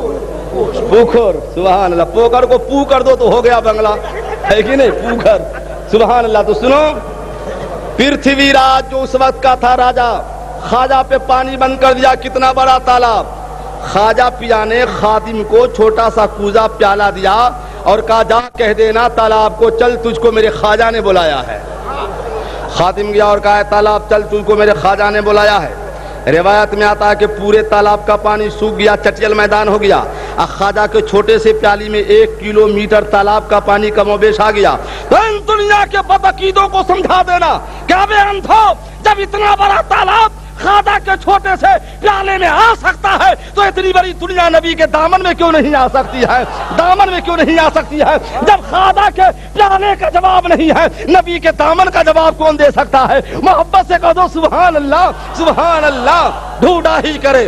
پوکھر، سبحان اللہ، پوکر کو پو کر دو تو ہو گیا بنگلہ، ہے کہ نہیں؟ پوکھر، سبحان اللہ۔ تو سنو پرتھوی راج جو اس وقت کا تھا راجا، خواجہ پہ پانی بند کر دیا، کتنا بڑا تالاب۔ خواجہ پیا نے خادم کو چھوٹا سا کوزہ پیالہ دیا اور کہا جا کہہ دینا تالاب کو چل تجھ کو میرے خواجہ نے بلایا ہے۔ خادم گیا اور کہا تالاب چل، تجھ کو میرے خواجہ نے بلایا ہے۔ روایت میں آتا ہے کہ پورے تالاب کا پانی سوکھ گیا، چٹیل میدان ہو گیا۔ خواجہ کے چھوٹے سے پیالی میں ایک کلو میٹر تالاب کا پانی کم و بیش آ گیا۔ تو ان دنیا کے بدعقیدوں کو سمجھا دینا کہ اب اندھو، جب اتنا بڑا تالاب خواجہ کے چھوٹے سے پیالے میں آ سکتا ہے تو اتنی بڑی دنیا نبی کے دامن میں کیوں نہیں آ سکتی ہے؟ دامن میں کیوں نہیں آ سکتی ہے؟ جب خواجہ کے پیالے کا جواب نہیں ہے، نبی کے دامن کا جواب کون دے سکتا ہے؟ محبت سے کہہ دو سبحان اللہ، سبحان اللہ، ڈھونڈا ہی کرے۔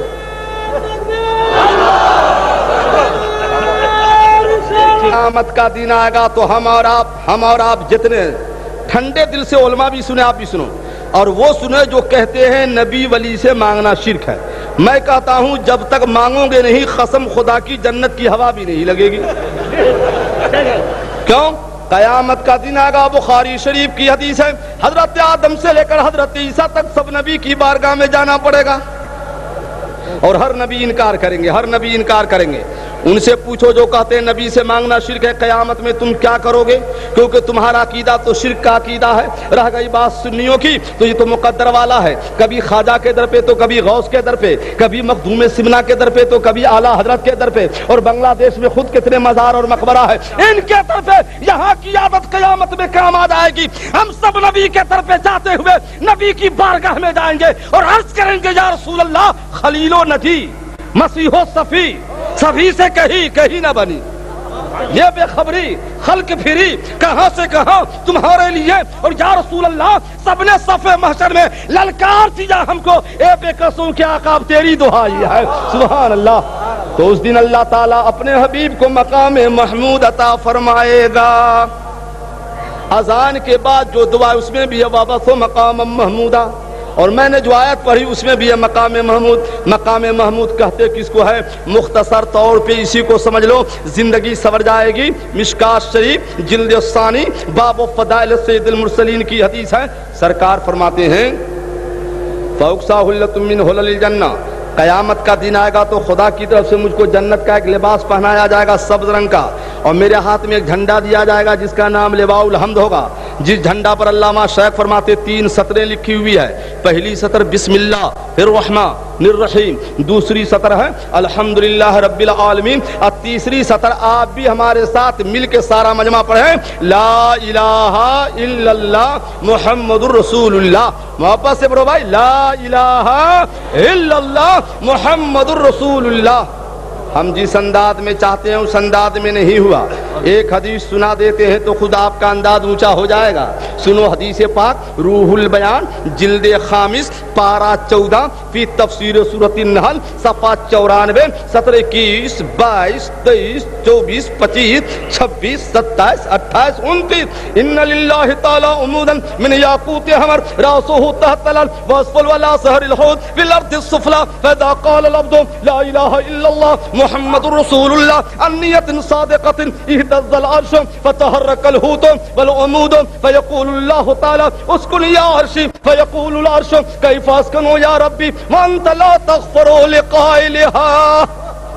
قیامت کا دن آئے گا تو ہم اور آپ ہم اور آپ جتنے ٹھنڈے دل سے علماء بھی سنے، آپ بھی سنو، اور وہ سنے جو کہتے ہیں نبی ولی سے مانگنا شرک ہے۔ میں کہتا ہوں جب تک مانگو گے نہیں، قسم خدا کی جنت کی ہوا بھی نہیں لگے گی۔ کیوں؟ قیامت کا دن آئے گا، بخاری شریف کی حدیث ہے، حضرت آدم سے لے کر حضرت عیسیٰ تک سب نبی کی بارگاہ میں جانا پڑے گا، اور ہر نبی انکار کریں گے، ہر نبی انکار کریں گے۔ ان سے پوچھو جو کہتے ہیں نبی سے مانگنا شرک ہے، قیامت میں تم کیا کرو گے؟ کیونکہ تمہارا عقیدہ تو شرک کا عقیدہ ہے۔ رہ گئی بات سنیوں کی تو یہ تو مقدر والا ہے، کبھی خواجہ کے در پہ تو کبھی غوث کے در پہ، کبھی مخدوم سمنا کے در پہ تو کبھی اعلیٰ حضرت کے در پہ، اور بنگلہ دیش میں خود کتنے مزار اور مقبرہ ہے ان کے در پہ۔ یہاں کی عادت قیامت میں کام آ جائے گی، ہم سب نبی کے در پہ جاتے ہوئے نبی کی بارگاہ میں جائیں گے اور عرض کریں گے یا رسول اللہ، خلیل و نجی، مسیح و صفی، سبھی سے کہیں کہیں نہ بنی، یہ بے خبری خلق پھری کہاں سے کہاں تمہارے لیے، اور یا رسول اللہ سب نے صف محشر میں للکار دیا ہم کو، اے بے قصوں کے آقا تیری دعائی ہے، سبحان اللہ۔ تو اس دن اللہ تعالیٰ اپنے حبیب کو مقام محمود عطا فرمائے گا۔ اذان کے بعد جو دعا اس میں بھی ہے وابس و مقام محمودہ، اور میں نے جو آیت پڑھی اس میں بھی ہے مقام محمود۔ مقام محمود کہتے کس کو ہے؟ مختصر طور پہ اسی کو سمجھ لو، زندگی سور جائے گی۔ مشکات شریف جلد ثانی باب فضائل سید المرسلین کی حدیث ہے، سرکار فرماتے ہیں فَأُقْسَا حُلَّةٌ مِّنْ حُلَلِ الْجَنَّةِ، قیامت کا دن آئے گا تو خدا کی طرف سے مجھ کو جنت کا ایک لباس پہنایا جائے گا سبز رنگ کا، اور میرے ہاتھ میں ایک جھنڈا دیا جائے گا جس کا نام لواء الحمد ہوگا۔ جس جھنڈا پر علامہ شیخ فرماتے تین سطریں لکھی ہوئی ہے، پہلی سطر بسم اللہ الرحمن الرحیم، دوسری سطر ہے الحمدللہ رب العالمین، اور تیسری سطر آپ بھی ہمارے ساتھ مل کے سارا مجمع پڑھیں، لا الہ الا اللہ محمد الرسول اللہ۔ محبت سے پڑھو بھائی، لا الہ الا اللہ محمد الرسول اللہ۔ ہم جس انداز میں چاہتے ہیں اس انداز میں نہیں ہوا۔ ایک حدیث سنا دیتے ہیں تو خود آپ کا انداز اونچا ہو جائے گا۔ سنو حدیث پاک روح البیان جلد خامس پارہ چودہ فی تفسیر سورۃ النحل صفحہ چورانوے سطر اکیس بائیس تیئیس چوبیس پچیس چھبیس ستائیس اٹھائیس انتیس، ان للہ تعالی عمودا من یاقوت حمر راسہ تحت الارض واسفل ولا سہر الحوض فی الارض السفلی فاذا قال العبد لا الہ الا اللہ محمد رسول اللہ النیت صادقۃ اهتز العرش فتحرك الحوت والعمود فيقول الله تعالى اسكن يا عرشي فيقول العرش كيف اسكن يا ربي وانت لا تغفر لقائلها۔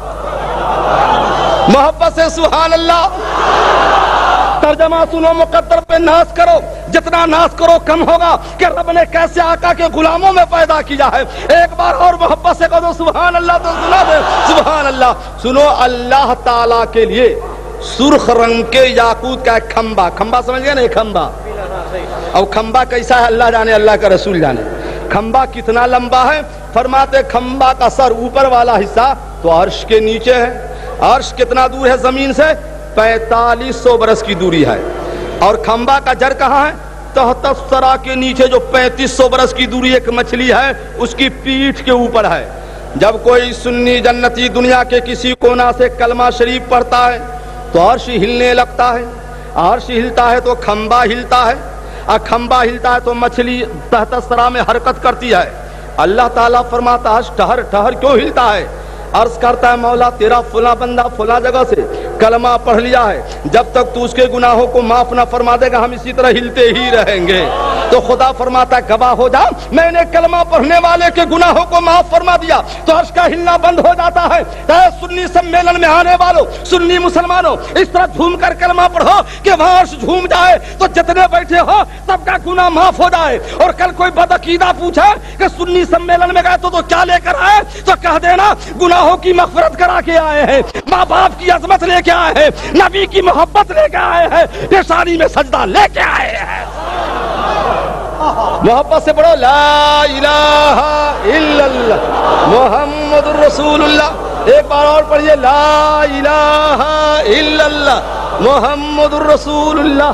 محبت سے سبحان اللہ۔ ترجمہ سنو، مقدر پہ ناز کرو، جتنا ناز کرو کم ہوگا کہ رب نے کیسے آقا کے غلاموں میں پیدا کیا ہے۔ ایک بار اور محبت سے کہو سبحان اللہ تو سنا دے سبحان اللہ۔ سنو، اللہ تعالیٰ کے لیے سرخ رنگ کے یاقوت کا ایک کھمبا، کھمبا سمجھ گئے نا، ایک کھمبا، اور کھمبا کیسا ہے اللہ جانے، اللہ کا رسول جانے۔ کھمبا کتنا لمبا ہے؟ فرماتے کھمبا کا سر اوپر والا حصہ تو عرش کے نیچے ہے۔ عرش کتنا دور ہے زمین سے؟ پینتالیس سو برس کی دوری ہے۔ اور کھمبا کا جڑ کہاں ہے؟ تحت الثری کے نیچے جو پینتیس سو برس کی دوری ایک مچھلی ہے اس کی پیٹھ کے اوپر ہے۔ جب کوئی سنی جنتی دنیا کے کسی کونا سے کلمہ شریف پڑھتا ہے تو عرش ہلنے لگتا ہے، عرش ہلتا ہے تو کھمبا ہلتا ہے، اور کھمبا ہلتا ہے تو مچھلی تحت الثری میں حرکت کرتی ہے۔ اللہ تعالیٰ فرماتا ہے ٹہر ٹہر کیوں ہلتا ہے؟ عرض کرتا ہے مولا تیرا فلاں بندہ فلاں جگہ سے کلمہ پڑھ لیا ہے، جب تک تو اس کے گناہوں کو معاف نہ فرما دے گا ہم اسی طرح ہلتے ہی رہیں گے۔ تو خدا فرماتا ہے گواہ ہو جا، میں نے کلمہ پڑھنے والے کے گناہوں کو معاف فرما دیا تو عرش کا ہلنا بند ہو جاتا ہے۔ اے سنی سمیلن میں آنے والوں، سنی مسلمانوں، اس طرح جھوم کر کلمہ پڑھو کہ وہاں عرش جھوم جائے تو جتنے بیٹھے ہو سب کا گناہ معاف ہو جائے۔ اور کل کوئی بدعقیدہ پوچھے کہ سنی سمیلن میں گئے تو تو کیا لے کر آئے، تو کہہ دینا گناہوں کی مغفرت کرا کے آئے ہیں، ماں باپ کی عظمت لے کے آئے ہیں، نبی کی محبت لے کے آئے ہیں، پیشانی میں سجدہ لے کے آئے ہیں۔ محبت سے پڑھو لا الہ الا اللہ محمد الرسول اللہ۔ ایک بار اور پڑھیے لا الہ الا اللہ محمد الرسول اللہ۔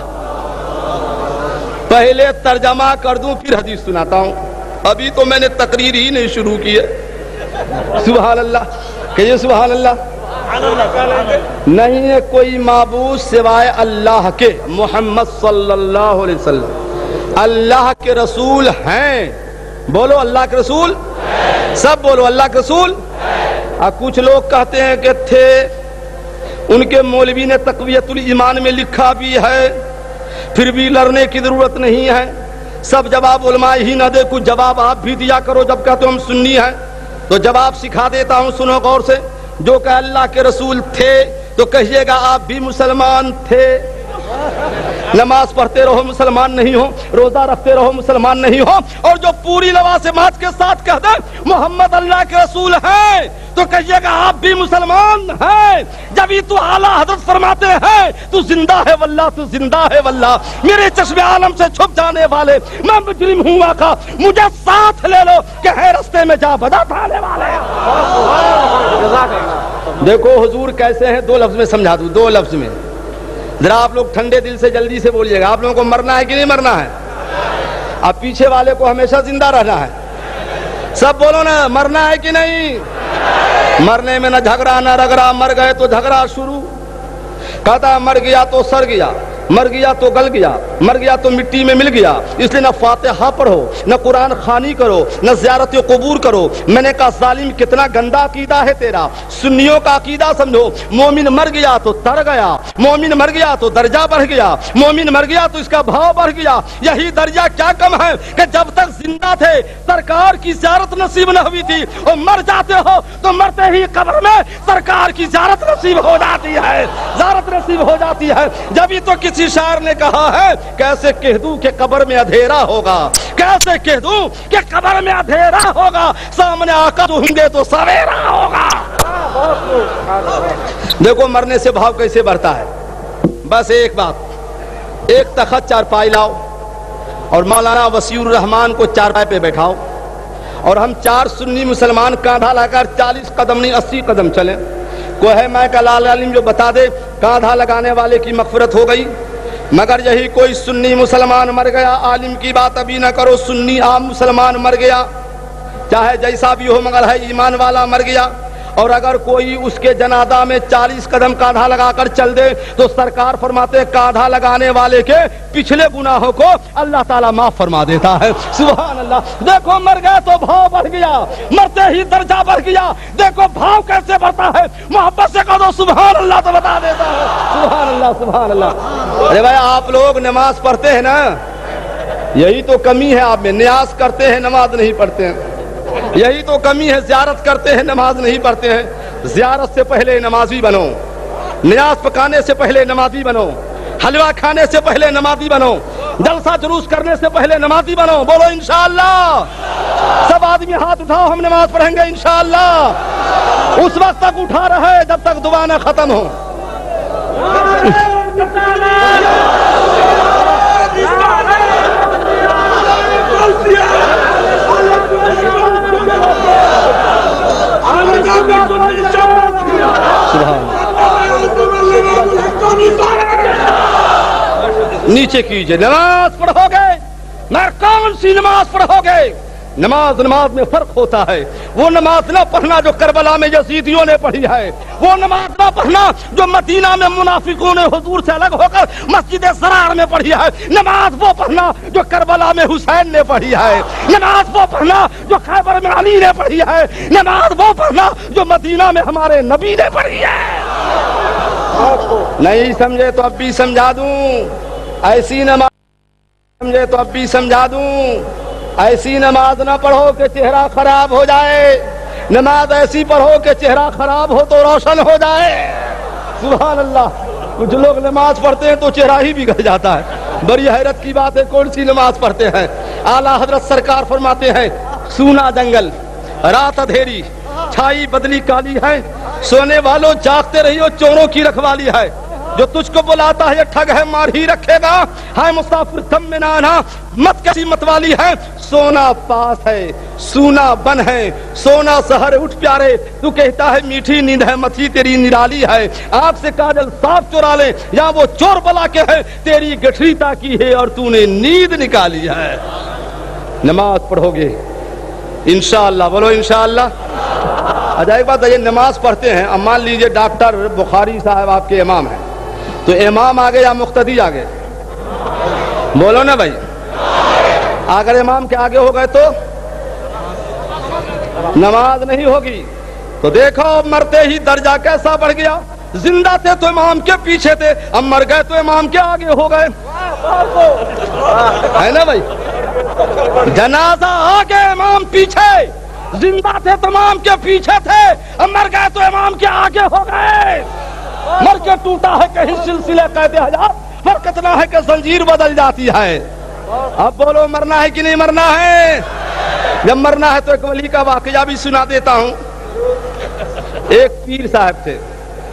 پہلے ترجمہ کر دوں پھر حدیث سناتا ہوں، ابھی تو میں نے تقریر ہی نہیں شروع کی ہے۔ سبحان اللہ کہیے سبحان اللہ۔ نہیں ہے کوئی معبود سوائے اللہ کے، محمد صلی اللہ علیہ وسلم اللہ کے رسول ہیں۔ بولو اللہ کے رسول، سب بولو اللہ کے رسول۔ اور کچھ لوگ کہتے ہیں کہ تھے، ان کے مولوی نے تقویت الایمان میں لکھا بھی ہے، پھر بھی لڑنے کی ضرورت نہیں ہے، سب جواب علماء ہی نہ دے، کچھ جواب آپ بھی دیا کرو۔ جب کہتے ہم سنی ہیں تو جواب سکھا دیتا ہوں، سنو غور سے۔ جو کہ اللہ کے رسول تھے تو کہیے گا آپ بھی مسلمان تھے، نماز پڑھتے رہو مسلمان نہیں ہو، روزہ رکھتے رہو مسلمان نہیں ہو، اور جو پوری لوازمات کے ساتھ کہہ دے محمد اللہ کے رسول ہیں تو کہیے گا آپ بھی مسلمان ہیں۔ جب یہ تو اعلیٰ حضرت فرماتے ہیں تو زندہ ہے واللہ، تو زندہ ہے واللہ، میرے چشم عالم سے چھپ جانے والے، میں مجرم ہوں آقا مجھے ساتھ لے لو کہ ہے رستے میں جا بدا پانے والے۔ دیکھو حضور کیسے ہیں، دو لفظ میں سمجھا دوں، دو لفظ میں ذرا آپ لوگ ٹھنڈے دل سے جلدی سے بولیے گا۔ آپ لوگوں کو مرنا ہے کہ نہیں مرنا ہے؟ اب پیچھے والے کو ہمیشہ زندہ رہنا ہے، سب بولو نا، مرنا ہے کہ نہیں؟ مرنے میں نہ جھگڑا نہ رگڑا، مر گئے تو جھگڑا شروع، کہتا مر گیا تو سر گیا، مر گیا تو گل گیا، مر گیا تو مٹی میں مل گیا۔ اس لیے نہ فاتحہ پڑھو، نہ قرآن خوانی کرو، نہ زیارت قبور کرو۔ میں نے کہا ظالم کتنا گندا عقیدہ ہے تیرا، سنیوں کا عقیدہ سمجھو۔ مومن مر گیا تو تر گیا، مومن مر گیا تو درجہ بڑھ گیا، مومن مر گیا تو اس کا بھاؤ بڑھ گیا۔ یہی درجہ کیا کم ہے کہ جب تک زندہ تھے سرکار کی زیارت نصیب نہ ہوئی تھی، اور مر جاتے ہو تو مرتے ہی قبر میں سرکار کی زیارت نصیب ہو جاتی ہے، زیارت نصیب ہو جاتی ہے۔ جب ہی تو کسی شاعر نے کہا ہے کیسے کہہ دوں کہ قبر میں اندھیرا ہوگا، کیسے کہہ دوں کہ قبر میں اندھیرا ہوگا، سامنے آقا جو ہوں گے تو سویرا ہوگا۔ دیکھو مرنے سے بھاؤ کیسے بڑھتا ہے۔ بس ایک بات، ایک تخت چارپائی لاؤ اور مولانا وسیع الرحمان کو چارپائی پہ بیٹھاؤ، اور ہم چار سنی مسلمان کاندھا لگا کر چالیس قدم نہیں اسی قدم چلیں۔ کوئی ہے میں کا لال علیم جو بتا دے کاندھا لگانے والے کی مغفرت ہو گئی، مگر یہی کوئی سنی مسلمان مر گیا، عالم کی بات ابھی نہ کرو، سنی عام مسلمان مر گیا، چاہے جیسا بھی ہو مگر ہے ایمان والا مر گیا، اور اگر کوئی اس کے جنازہ میں چالیس قدم کاندھا لگا کر چل دے تو سرکار فرماتے ہیں کاندھا لگانے والے کے پچھلے گناہوں کو اللہ تعالیٰ معاف فرما دیتا ہے۔ سبحان اللہ۔ دیکھو مر گئے تو بھاؤ بڑھ گیا، مرتے ہی درجہ بڑھ گیا۔ دیکھو بھاؤ کیسے بڑھتا ہے، محبت سے کہو دو سبحان اللہ تو بتا دیتا ہے۔ سبحان اللہ سبحان اللہ۔ ارے بھائی آپ لوگ نماز پڑھتے ہیں نا، یہی تو کمی ہے آپ میں، نیاز کرتے ہیں نماز نہیں پڑھتے ہیں، یہی تو کمی ہے، زیارت کرتے ہیں نماز نہیں پڑھتے ہیں۔ زیارت سے پہلے نمازی بنو، نیاز پکانے سے پہلے نمازی بنو، حلوہ کھانے سے پہلے نمازی بنو، جلسہ جلوس کرنے سے پہلے نمازی بنو۔ بولو انشاءاللہ، سب آدمی ہاتھ اٹھاؤ، ہم نماز پڑھیں گے انشاءاللہ۔ اس وقت تک اٹھا رہے جب تک دعا نہ ختم ہو۔ نیچے کیجئے، نماز پڑھو گے مگر کون سی نماز پڑھو گے؟ نماز نماز میں فرق ہوتا ہے۔ وہ نماز نہ پڑھنا جو کربلا میں یزیدیوں نے پڑھی ہے، وہ نماز نہ پڑھنا جو مدینہ میں منافقوں نے حضور سے الگ ہو کر مسجد ضرار میں پڑھی ہے، نماز وہ پڑھنا جو کربلا میں حسین نے پڑھی ہے، نماز وہ پڑھنا جو خیبر میں علی نے پڑھی ہے، نماز وہ پڑھنا جو مدینہ میں ہمارے نبی نے پڑھی ہے۔ نہیں سمجھے تو اب بھی سمجھا دوں، ایسی نماز سمجھے تو اب بھی سمجھا دوں، ایسی نماز نہ پڑھو کہ چہرہ خراب ہو جائے، نماز ایسی پڑھو کہ چہرہ خراب ہو تو روشن ہو جائے۔ سبحان اللہ، کچھ لوگ نماز پڑھتے ہیں تو چہرہ ہی بگڑ جاتا ہے۔ بڑی حیرت کی بات ہے، کون سی نماز پڑھتے ہیں؟ اعلیٰ حضرت سرکار فرماتے ہیں سونا جنگل، رات اندھیری، چھائی بدلی کالی ہے، سونے والوں جاگتے رہیو، چوروں کی رکھوالی ہے، جو تجھ کو بلاتا ہے یہ ٹھگ ہے، مار ہی رکھے گا، ہے مسافر دم میں نہ آنا، مت کیسی مت والی ہے، سونا پاس ہے، سونا بن ہے، سونا سحر اٹھ پیارے، تو کہتا ہے میٹھی نیند ہے، متھی تیری نرالی ہے، آنکھ سے کاجل صاف چورا لے، یا وہ چور بلا کے ہے، تیری گٹھری تاکی ہے اور تو نے نیند نکالی ہے۔ نماز پڑھو گے انشاءاللہ، بولو انشاءاللہ۔ عجائب بات ہے، یہ نماز پڑھتے ہیں، اب مان لیجئے ڈاکٹر بخاری صاحب آپ کے امام ہیں، تو امام آگے یا مقتدی آگے؟ بولو نا بھائی، اگر امام کے آگے ہو گئے تو نماز نہیں ہوگی۔ تو دیکھو مرتے ہی درجہ کیسا بڑھ گیا، زندہ تھے تو امام کے پیچھے تھے، اب مر گئے تو امام کے آگے ہو گئے، ہے نا بھائی؟ جنازہ آگے امام پیچھے، زندہ تھے تو امام کے پیچھے تھے، اب مر گئے تو امام کے آگے ہو گئے۔ مر کے ٹوٹا ہے کہیں سلسلے قید حیات، فرق اتنا ہے کہ زنجیر بدل جاتی ہے۔ اب بولو مرنا ہے کہ نہیں مرنا ہے؟ جب مرنا ہے تو ایک ولی کا واقعہ بھی سنا دیتا ہوں۔ ایک پیر صاحب تھے،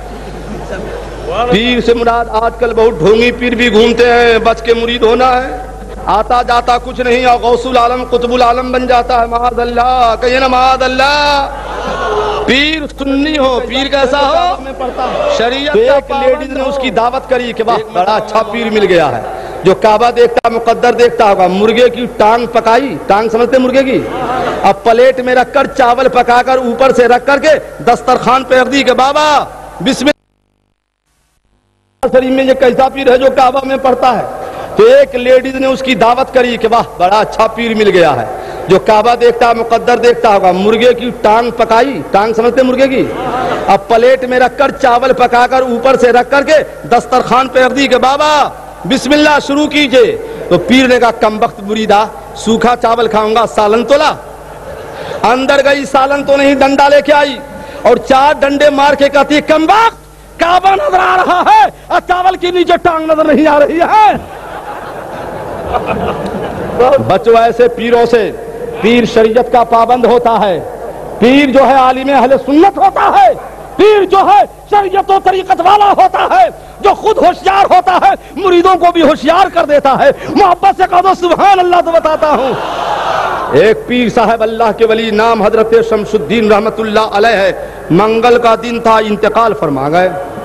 پیر سے مراد آج کل بہت ڈھونگی پیر بھی گھومتے ہیں، بچ کے مرید ہونا ہے، آتا جاتا کچھ نہیں اور غوث العالم قطب العالم بن جاتا ہے، معاذ اللہ، کہیے نا معاذ اللہ۔ پیر سنی ہو، پیر کیسا ہو؟ شریعت۔ ایک لیڈیز نے اس کی دعوت کری کہ واہ بڑا اچھا پیر مل گیا ہے، جو کعبہ دیکھتا مقدر دیکھتا ہوگا، مرغے کی ٹانگ پکائی، ٹانگ سمجھتے مرغے کی، اب پلیٹ میں رکھ کر چاول پکا کر اوپر سے رکھ کر کے دسترخوان پہ رکھ دی کہ بابا بسم اللہ شریف میں یہ کیسا پیر ہے جو کعبہ میں پڑھتا ہے؟ تو ایک لیڈیز نے اس کی دعوت کری کہ واہ بڑا اچھا پیر مل گیا ہے، جو کعبہ دیکھتا مقدر دیکھتا ہوگا، مرغے کی ٹانگ پکائی، ٹانگ سمجھتے مرغے کی، اب پلیٹ میں رکھ کر چاول پکا کر اوپر سے رکھ کر کے دسترخوان پہ رکھ دی کہ بابا بسم اللہ شروع کیجئے۔ تو پیر نے کہا کمبخت مریدا، سوکھا چاول کھاؤں گا، سالن تو لا۔ اندر گئی، سالن تو نہیں، ڈنڈا لے کے آئی اور چار ڈنڈے مار کے کہتی کمبخت کعبہ نظر آ رہا ہے اور چاول کے نیچے ٹانگ نظر نہیں آ رہی ہے۔ بچو ایسے پیروں سے، پیر شریعت کا پابند ہوتا ہے، پیر جو ہے عالم اہل سنت ہوتا ہے، پیر جو ہے شریعت و طریقت والا ہوتا ہے، جو خود ہوشیار ہوتا ہے مریدوں کو بھی ہوشیار کر دیتا ہے۔ محبت سے کہو سبحان اللہ تو بتاتا ہوں۔ ایک پیر صاحب اللہ کے ولی، نام حضرت شمس الدین رحمت اللہ علیہ ہے، منگل کا دن تھا، انتقال فرما گئے،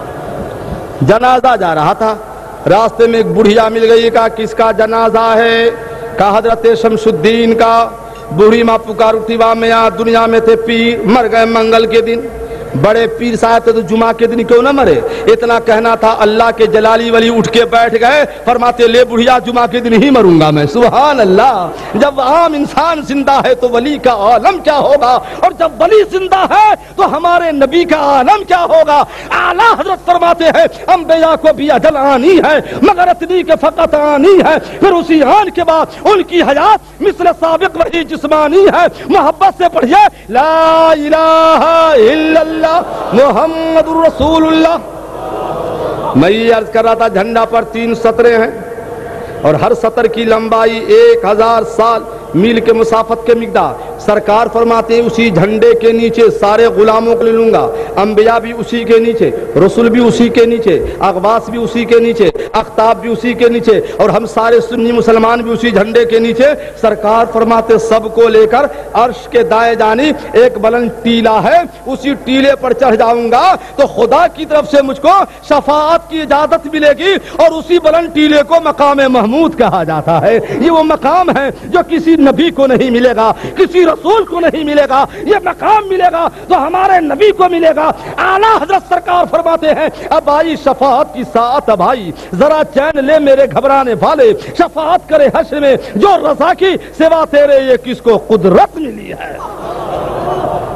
جنازہ جا رہا تھا، راستے میں ایک بڑھیا مل گئی، کہا کس کا جنازہ ہے؟ کہا حضرت شمس الدین کا۔ بوڑھی ماں پکار اٹھی، وہاں میں یہاں دنیا میں تھے پیر، مر گئے منگل کے دن۔ بڑے پیر صاحب تھے تو جمعہ کے دن کیوں نہ مرے؟ اتنا کہنا تھا، اللہ کے جلالی ولی اٹھ کے بیٹھ گئے، فرماتے لے بڑھیا جمعہ کے دن ہی مروں گا میں۔ سبحان اللہ، جب عام انسان زندہ ہے تو ولی کا عالم کیا ہوگا، اور جب ولی زندہ ہے تو ہمارے نبی کا عالم کیا ہوگا۔ اعلیٰ حضرت فرماتے ہیں انبیاء کو بھی اجل آنی ہے، مگر اتنی کہ فقط آنی ہے، پھر اسی آن کے بعد ان کی حیات مثل سابق وہی جسمانی ہے۔ محبت سے پڑھیے لا الہ الا اللہ محمد الرسول اللہ۔ میں یہ عرض کر رہا تھا جھنڈا پر تین سطریں ہیں اور ہر سطر کی لمبائی ایک ہزار سال میل کے مسافت کے مقدار۔ سرکار فرماتے ہیں اسی جھنڈے کے نیچے سارے غلاموں کو لے لوں گا، انبیاء بھی اسی کے نیچے، رسول بھی اسی کے نیچے، اغواس بھی اسی کے نیچے، اختاب بھی اسی کے نیچے، اور ہم سارے سنی مسلمان بھی اسی جھنڈے کے نیچے۔ سرکار فرماتے سب کو لے کر عرش کے دائیں جانب ایک بلند ٹیلا ہے، اسی ٹیلے پر چڑھ جاؤں گا تو خدا کی طرف سے مجھ کو شفاعت کی اجازت ملے گی، اور اسی بلند ٹیلے کو مقام محمود کہا جاتا ہے۔ یہ وہ مقام ہے جو کسی نبی کو نہیں ملے گا، کسی رسول کو نہیں ملے گا، یہ مقام ملے گا تو ہمارے نبی کو ملے گا۔ اعلیٰ حضرت سرکار فرماتے ہیں اب آئی شفاعت کی ساعت، اب آئی ذرا چین لے میرے گھبرانے والے، شفاعت کرے حشر میں جو رضا کی سوا تیرے یہ کس کو قدرت ملی ہے۔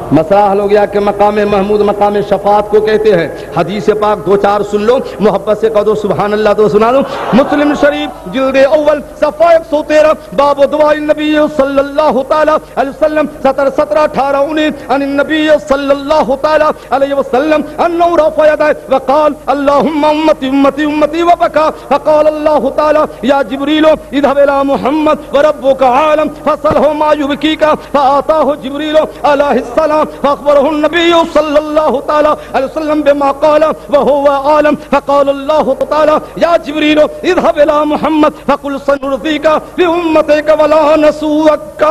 مسئلہ حل ہو گیا کہ مقام محمود مقام شفاعت کو کہتے ہیں. حدیث پاک دو چار سن لو, محبت سے کہہ دو سبحان اللہ تو سنا دو. مسلم شریف جلد اول صفحہ ایک سو تیرہ, باب دعاء النبی صلی اللہ تعالی علیہ وسلم, سترہ سترہ اٹھارہ انیس, عن النبی صلی اللہ تعالی علیہ وسلم انہ رفع یدہ وقال اللہم امتی امتی امتی وبکا, فقال اللہ تعالی یا جبریل اذهب الى محمد وربک عالم فصلہ ما یبکیک, فآتاہ جبریل علیہ السلام فاخبره النبي صلى الله تعالى عليه وسلم بما قال وهو عالم, فقال الله تعالى يا جبريل اذهب الى محمد فقل سنرضيك بأمتك ولا نسوءك.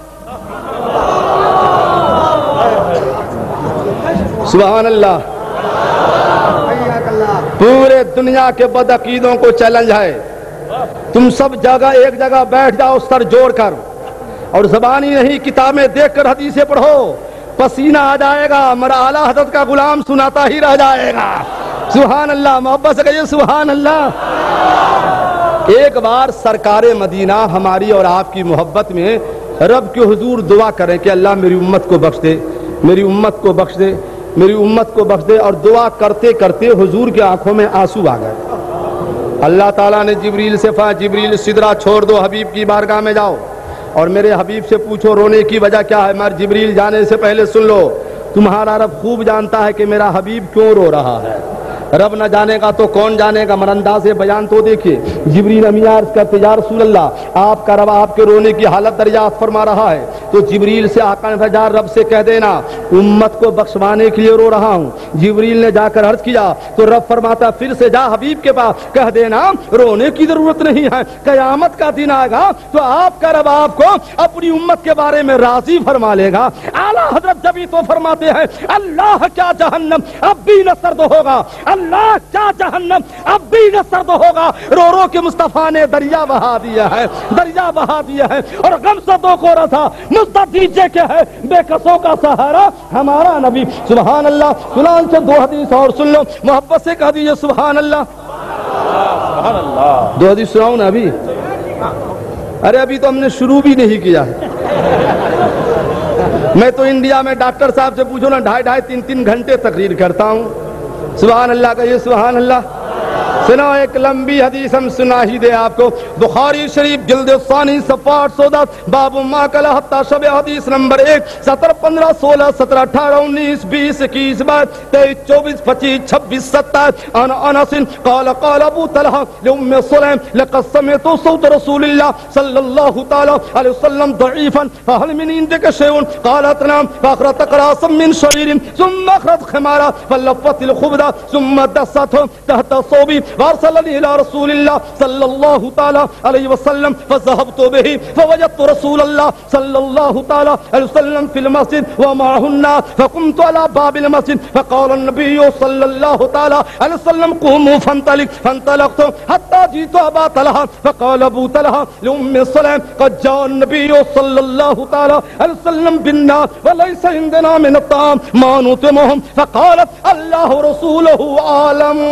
سبحان اللہ. پورے دنیا کے بدعقیدوں کو چیلنج ہے, تم سب جگہ ایک جگہ بیٹھ جاؤ سر جوڑ کر, اور زبانی نہیں کتابیں دیکھ کر حدیثیں پڑھو, پسینہ آ جائے گا, میرا اعلیٰ حضرت کا غلام سناتا ہی رہ جائے گا. سبحان اللہ. محبت سے کہیے سبحان اللہ. ایک بار سرکار مدینہ ہماری اور آپ کی محبت میں رب کے حضور دعا کریں کہ اللہ میری امت کو بخش دے, میری امت کو بخش دے, میری امت کو بخش دے. اور دعا کرتے کرتے حضور کی آنکھوں میں آنسو آ گئے. اللہ تعالیٰ نے جبریل سے فرمایا جبریل سدرہ چھوڑ دو, حبیب کی بارگاہ میں جاؤ اور میرے حبیب سے پوچھو رونے کی وجہ کیا ہے. مگر جبریل جانے سے پہلے سن لو, تمہارا رب خوب جانتا ہے کہ میرا حبیب کیوں رو رہا ہے. رب نہ جانے گا تو کون جانے گا. مرنداز بیان تو دیکھیے, جبریل امی عرض کرتے یا رسول اللہ آپ کا رب آپ کے رونے کی حالت دریافت فرما رہا ہے. تو جبریل سے آقا نے فرمایا رب سے کہہ دینا امت کو بخشوانے کے لیے رو رہا ہوں. جبریل نے جا کر عرض کیا تو رب فرماتا پھر سے جا حبیب کے پاس کہہ دینا رونے کی ضرورت نہیں ہے, قیامت کا دن آئے گا تو آپ کا رب آپ کو اپنی امت کے بارے میں راضی فرما لے گا. اعلیٰ حضرت جبھی تو فرماتے ہیں اللہ کیا جہنم اب بھی نہ سرد ہوگا, اللہ کیا جہنم اب بھی نہ سرد ہوگا. رو رو کے مصطفیٰ نے دریا بہا دیا ہے, دریا بہا دیا ہے. اور غم زدوں کو رسا مستد دیجیے کہ ہے بے کسوں کا سہارا ہمارا نبی. سبحان اللہ. چنانچہ دو حدیث اور سن لو, محبت سے کہہ دیجیے سبحان اللہ. سبحان اللہ. دو حدیث سناؤں نا ابھی, ارے ابھی تو ہم نے شروع بھی نہیں کیا ہے. میں تو انڈیا میں ڈاکٹر صاحب سے پوچھو نا ڈھائی ڈھائی تین تین گھنٹے تقریر کرتا ہوں. سبحان اللہ کہیے سبحان اللہ. سنا ایک لمبی حدیث ہم سنا ہی دے آپ کو. بخاری شریف جلد ثانی صفحہ آٹھ سو دس, باب ما قال حتی شب, حدیث نمبر ایک, سترہ پندرہ سولہ سترہ اٹھارہ انیس بیس اکیس بائیس تیئیس چوبیس پچیس چھبیس ستائیس. عن انس قال قال ابو طلحہ لام سلیم لقد سمعت صوت رسول اللہ صلی اللہ تعالی علیہ وسلم ضعیفا فهل من عندك شيء قالت نعم فاخرجت قراصا من شعير ثم اخرجت خمارا فلفت الخبز ثم دسته تحت صوبي وارسلني الى رسول الله صلى الله تعالى عليه وسلم فذهبت به فوجدت رسول الله صلى الله تعالى عليه وسلم في المسجد ومعه الناس فقمت على باب المسجد فقال النبي صلى الله تعالى عليه وسلم قوموا فانطلق فانطلقت حتى جئت ابا طلحه فقال ابو طلحه لام سليم قد جاء النبي صلى الله تعالى عليه وسلم بالناس وليس عندنا من الطعام ما نطعمهم فقالت الله رسوله عالم.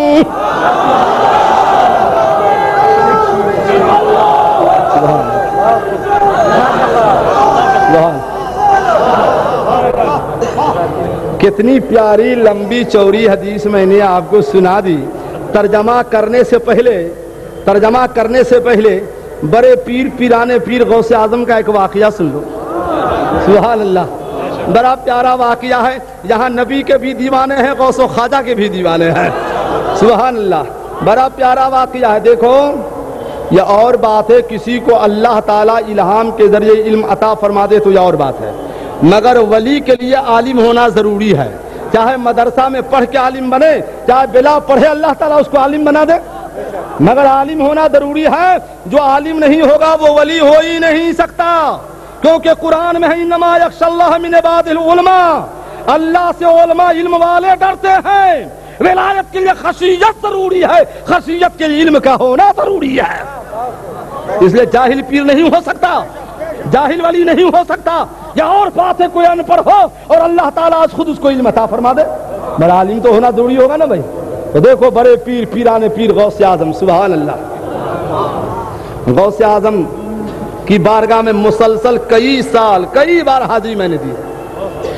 کتنی پیاری لمبی چوری حدیث میں نے آپ کو سنا دی. ترجمہ کرنے سے پہلے ترجمہ کرنے سے پہلے بڑے پیر پیرانے پیر غوث اعظم کا ایک واقعہ سن لو. سبحان اللہ. بڑا پیارا واقعہ ہے. یہاں نبی کے بھی دیوانے ہیں, غوث و خواجہ کے بھی دیوانے ہیں. سبحان اللہ. بڑا پیارا واقعہ ہے. دیکھو یہ اور بات ہے, کسی کو اللہ تعالیٰ الہام کے ذریعے علم عطا فرما دے تو یہ اور بات ہے, مگر ولی کے لیے عالم ہونا ضروری ہے. چاہے مدرسہ میں پڑھ کے عالم بنے, چاہے بلا پڑھے اللہ تعالیٰ اس کو عالم بنا دے, مگر عالم ہونا ضروری ہے. جو عالم نہیں ہوگا وہ ولی ہو ہی نہیں سکتا, کیونکہ قرآن میں ہے انما یخشی اللہ من عباد العلماء, اللہ سے علماء علم والے ڈرتے ہیں. ولایت کے لیے خشیت ضروری ہے, خشیت کے لیے علم کا ہونا ضروری ہے. اس لیے جاہل پیر نہیں ہو سکتا, جاہل ولی نہیں ہو سکتا. یا اور بات ہے کوئی ان پڑھ ہو اور اللہ تعالیٰ خود اس کو علم عطا فرما دے, بڑا عالم تو ہونا ضروری ہوگا نا بھائی. تو دیکھو بڑے پیر پیرانے پیر غوث اعظم, سبحان اللہ. غوث اعظم کی بارگاہ میں مسلسل کئی سال کئی بار حاضری میں نے دی.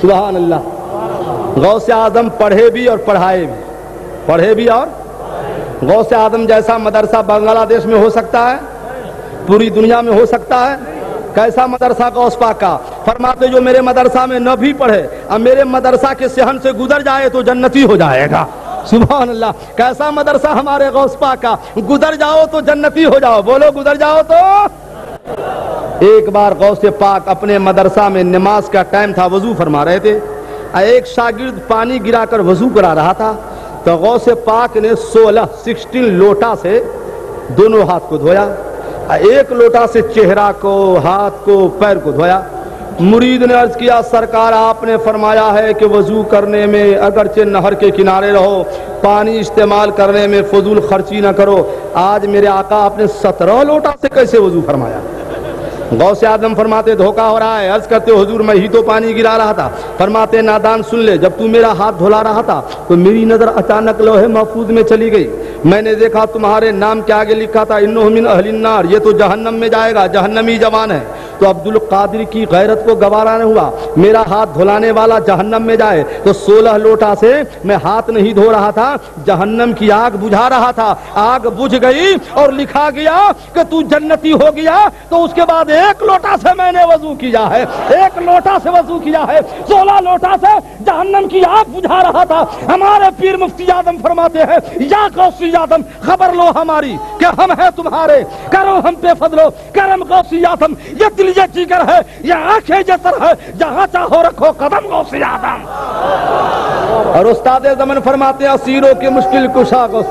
سبحان اللہ. غوث اعظم پڑھے بھی اور پڑھائے بھی, پڑھے بھی اور غوث اعظم جیسا مدرسہ بنگلہ دیش میں ہو سکتا ہے؟ پوری دنیا میں ہو سکتا ہے؟ کیسا مدرسہ غوث پاک کا؟ فرماتے جو میرے مدرسہ میں نہ بھی پڑھے اور میرے مدرسہ کے صحن سے گزر جائے تو جنتی ہو جائے گا. سبحان اللہ. کیسا مدرسہ ہمارے غوث پاک کا, گزر جاؤ تو جنتی ہو جاؤ. بولو گزر جاؤ تو. ایک بار غوث پاک اپنے مدرسہ میں نماز کا ٹائم تھا, وضو فرما رہے تھے, ایک شاگرد پانی گرا کر وضو کرا رہا تھا تو غوث پاک نے سولہ سکسٹین لوٹا سے دونوں ہاتھ کو دھویا, ایک لوٹا سے چہرہ کو, ہاتھ کو, پیر کو دھویا. مرید نے عرض کیا سرکار آپ نے فرمایا ہے کہ وضو کرنے میں اگرچہ نہر کے کنارے رہو, پانی استعمال کرنے میں فضول خرچی نہ کرو, آج میرے آقا آپ نے سترہ لوٹا سے کیسے وضو فرمایا؟ غوث اعظم فرماتے دھوکا ہو رہا ہے. عرض کرتے حضور میں ہی تو پانی گرا رہا تھا. فرماتے نادان سن لے, جب تو میرا ہاتھ دھلا رہا تھا تو میری نظر اچانک لوح محفوظ میں چلی گئی. میں نے دیکھا تمہارے نام کے آگے لکھا تھا انہ من اہل النار, یہ تو جہنم میں جائے گا, جہنمی جوان ہے. تو عبد القادر کی غیرت کو گوارا نہ ہوا میرا ہاتھ دھلانے والا جہنم میں جائے, تو سولہ لوٹا سے میں ہاتھ نہیں دھو رہا تھا, جہنم کی آگ بجھا رہا تھا. آگ بجھ گئی اور لکھا گیا کہ تو جنتی ہو گیا. تو اس کے بعد ایک لوٹا سے میں نے وضو کیا ہے, ایک لوٹا سے وضو کیا ہے, سولہ لوٹا سے جہنم کی آگ بجھا رہا تھا. ہمارے پیر مفتی اعظم فرماتے ہیں یا غوثی اعظم خبر لو ہماری کہ ہم ہیں تمہارے, کرو ہم پہ فضل و کرم. غوثی اعظم یہ دل یہ جگر ہے, یہ آنکھیں جسر ہے, جہاں چاہو رکھو قدم. غوثی اعظم. اور استاد زمن فرماتے ہیں اسیروں کے مشکل کشا غوث.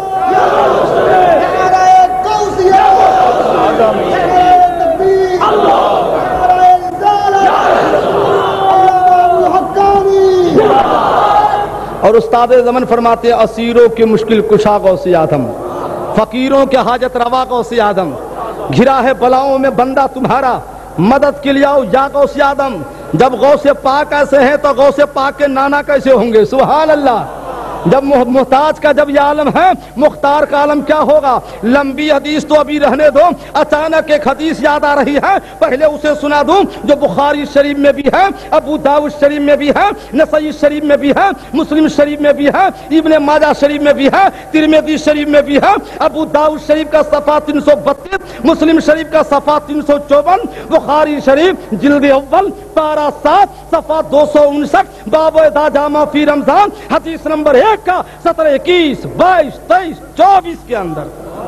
اور استاد زمن فرماتے ہیں اسیروں کے مشکل کشا غوث اعظم, فقیروں کے حاجت روا غوث اعظم. گھرا ہے بلاؤں میں بندہ تمہارا, مدد کے لیے آؤ یا غوث اعظم. جب غوث پاک ایسے ہیں تو غوث پاک کے نانا کیسے ہوں گے؟ سبحان اللہ. جب محتاج کا جب یہ عالم ہے, مختار کا عالم کیا ہوگا؟ لمبی حدیث تو ابھی رہنے دو, اچانک ایک حدیث یاد آ رہی ہے, پہلے اسے سنا دوں, جو بخاری شریف میں بھی ہے, ابو داؤد شریف میں بھی ہے, نسائی شریف میں بھی ہے, مسلم شریف میں بھی ہے, ابن ماجہ شریف میں بھی ہے, ترمذی شریف میں بھی ہے. ابو داؤد شریف کا صفحہ تین سو بتیس, مسلم شریف کا صفحہ تین سو چوون, بخاری شریف جلد اول پارہ سات صفحہ دو سو انسٹھ, باب اذا جامع فی رمضان, حدیث نمبر ایک کا سترہ اکیس بائیس تیئیس چوبیس کے اندر.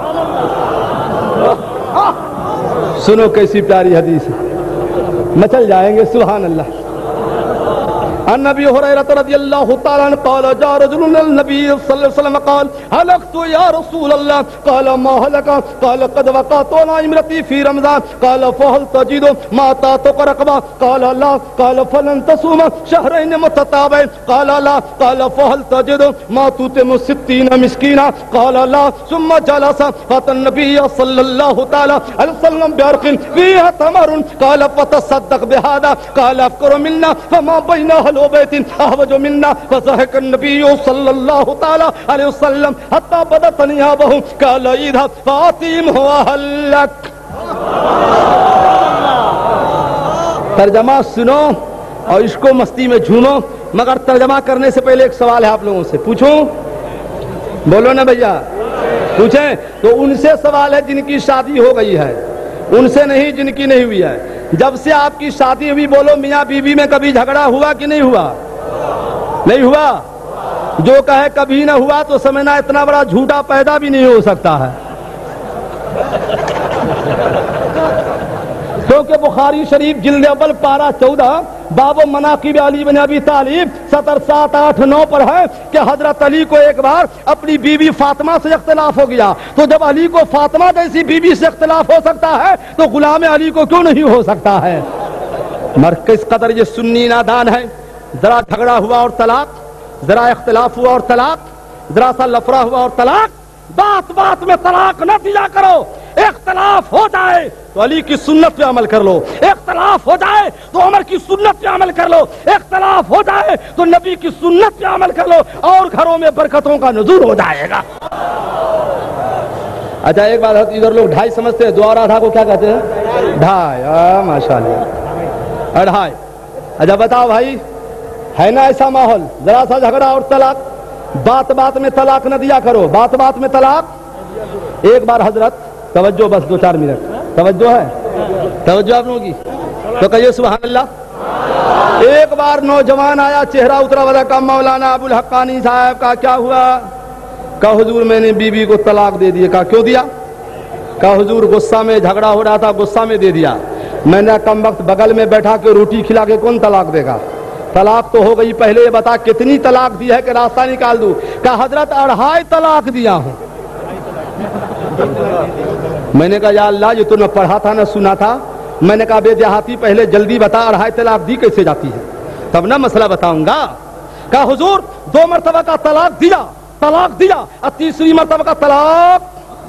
سنو کیسی پیاری حدیث ہے, مچل جائیں گے. سبحان اللہ. عن ابي هريره رضي الله تعالى عنه قال جاء رجل النبي صلى الله عليه وسلم قال هلكت يا رسول الله قال ما هلك قال قد وقعت على امرتي في رمضان قال فهل تجد ما تعتق رقبه قال لا قال فلن تصوم شهرين متتابعين قال لا قال فهل تجد ما تطعم ستين مسكينا قال لا ثم جلس فاتى النبي صلى الله تعالى عليه وسلم بعرق فيها تمر قال فتصدق بهذا قال افكر منا فما بينها لو بیت احوج منا فضحك النبي صلى الله تعالى عليه وسلم حتى بدت نيابه قال اذهب فاطمه اهلك. ترجمہ سنو اور اس کو مستی میں جھومو, مگر ترجمہ کرنے سے پہلے ایک سوال ہے آپ لوگوں سے, پوچھوں؟ بولو نا بھیا, پوچھیں. تو ان سے سوال ہے جن کی شادی ہو گئی ہے, ان سے نہیں جن کی نہیں ہوئی ہے. جب سے آپ کی شادی ہوئی بولو میاں بیوی میں کبھی جھگڑا ہوا کہ نہیں ہوا؟ نہیں ہوا. جو کہے کبھی نہ ہوا تو سمجھنا اتنا بڑا جھوٹا پیدا بھی نہیں ہو سکتا ہے. کیونکہ بخاری شریف جلد اول پارہ چودہ باب مناقب علی بن ابی طالب سطر سات آٹھ نو پر ہے کہ حضرت علی کو ایک بار اپنی بیوی فاطمہ سے اختلاف ہو گیا. تو جب علی کو فاطمہ جیسی بیوی سے اختلاف ہو سکتا ہے تو غلام علی کو کیوں نہیں ہو سکتا ہے؟ مر کس قدر یہ سنی نادان ہے. ذرا جھگڑا ہوا اور طلاق, ذرا اختلاف ہوا اور طلاق, ذرا سا لفڑا ہوا اور طلاق. بات بات میں طلاق نہ دیا کرو. اختلاف ہو جائے تو علی کی سنت پہ عمل کر لو, اختلاف ہو جائے تو عمر کی سنت پہ عمل کر لو, اختلاف ہو جائے تو نبی کی سنت پہ عمل کر لو, اور گھروں میں برکتوں کا نزول ہو جائے گا. اچھا ایک بات ادھر لوگ ڈھائی سمجھتے ہیں, دو رادھا کو کیا کہتے ہیں؟ ڈھائی. ماشاء اللہ, ڈھائی. اچھا بتاؤ بھائی, ہے نا ایسا ماحول؟ ذرا سا جھگڑا اور طلاق، بات بات میں طلاق نہ دیا کرو، بات بات میں طلاق۔ ایک بار حضرت توجہ، بس دو چار منٹ توجہ ہے، توجہ آپ لوگوں کی تو کہیے سبحان اللہ۔ ایک بار نوجوان آیا، چہرہ اترا والا کا مولانا ابو الحقانی صاحب کا کیا ہوا؟ کہا حضور میں نے بیوی کو طلاق دے دی۔ کہا کیوں دیا؟ کہا حضور غصہ میں جھگڑا ہو رہا تھا، غصہ میں دے دیا۔ میں نے کم وقت بغل میں بیٹھا کے روٹی کھلا کے کون طلاق دے گا؟ طلاق تو ہو گئی، پہلے یہ بتا کتنی طلاق دی ہے کہ راستہ نکال دوں؟ کہا حضرت اڑھائی طلاق دیا ہوں۔ میں نے کہا یا اللہ یہ تو نہ پڑھا تھا نہ سنا تھا۔ میں نے کہا بے دیہاتی پہلے جلدی بتا اڑھائی طلاق دی کیسے جاتی ہے، تب نہ مسئلہ بتاؤں گا۔ کہا حضور دو مرتبہ کا طلاق دیا، طلاق دیا اور تیسری مرتبہ کا طلاق۔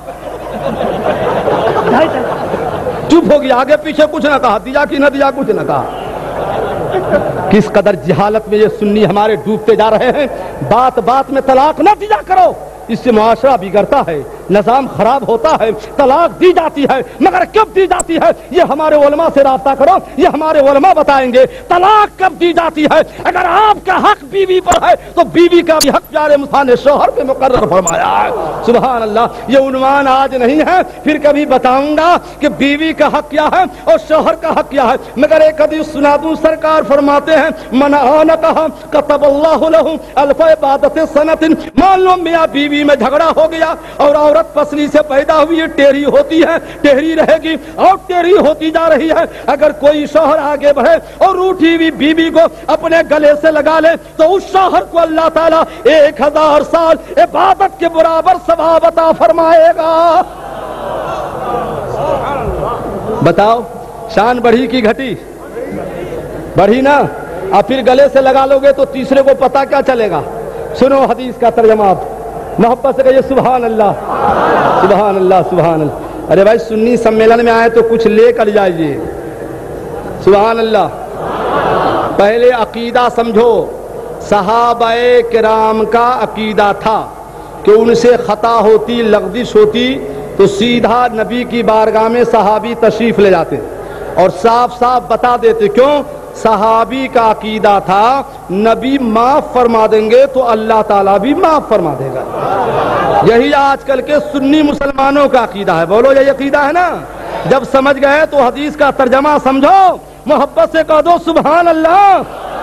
چپ ہو گیا، آگے پیچھے کچھ نہ کہا، دیا کہ نہ دیا کچھ نہ کہا۔ کس قدر جہالت میں یہ سنی ہمارے ڈوبتے جا رہے ہیں۔ بات بات میں طلاق نہ دیا کرو، اس سے معاشرہ بگڑتا ہے، نظام خراب ہوتا ہے۔ طلاق دی جاتی ہے مگر کب دی جاتی ہے یہ ہمارے علماء سے رابطہ کرو، یہ ہمارے علماء بتائیں گے۔ طلاق کب دی جاتی ہے؟ اگر آپ کا حق بیوی پر ہے تو بیوی کا بھی حق پیارے مصطفیٰ نے شوہر پہ مقرر فرمایا ہے۔ سبحان اللہ۔ یہ عنوان آج نہیں ہے، پھر کبھی بتاؤں گا کہ بیوی کا حق کیا ہے اور شوہر کا حق کیا ہے، مگر ایک حدیث سنا دوں۔ سرکار فرماتے ہیں من آنکہ کتب اللہ لہ الف عبادت سنت۔ مان لو میاں بیوی میں جھگڑا ہو گیا اور عورت پسلی سے پیدا ہوئی ہے، ٹیڑھی ہوتی ہے، ٹیڑھی رہے گی اور ٹیڑھی ہوتی جا رہی ہے۔ اگر کوئی شوہر آگے بڑھے اور روٹھی ہوئی بیوی کو اپنے گلے سے لگا لے تو اس شوہر کو اللہ تعالیٰ ایک ہزار سال عبادت کے برابر ثواب عطا فرمائے گا۔ بتاؤ شان بڑھی کی گھٹی؟ بڑھی نا۔ اب پھر گلے سے لگا لو گے تو تیسرے کو پتا کیا چلے گا؟ سنو حدیث کا ترجمہ، آپ محبت سے کہیے سبحان اللہ، سبحان اللہ، سبحان اللہ۔ ارے بھائی سنی سمیلن میں آئے تو کچھ لے کر جائیے، سبحان اللہ۔ پہلے عقیدہ سمجھو۔ صحابہ کرام کا عقیدہ تھا کہ ان سے خطا ہوتی، لغزش ہوتی تو سیدھا نبی کی بارگاہ میں صحابی تشریف لے جاتے اور صاف صاف بتا دیتے۔ کیوں؟ صحابی کا عقیدہ تھا نبی معاف فرما دیں گے تو اللہ تعالیٰ بھی معاف فرما دے گا۔ یہی آج کل کے سنی مسلمانوں کا عقیدہ ہے۔ بولو یہ عقیدہ ہے نا؟ جب سمجھ گئے تو حدیث کا ترجمہ سمجھو، محبت سے کہہ دو سبحان اللہ۔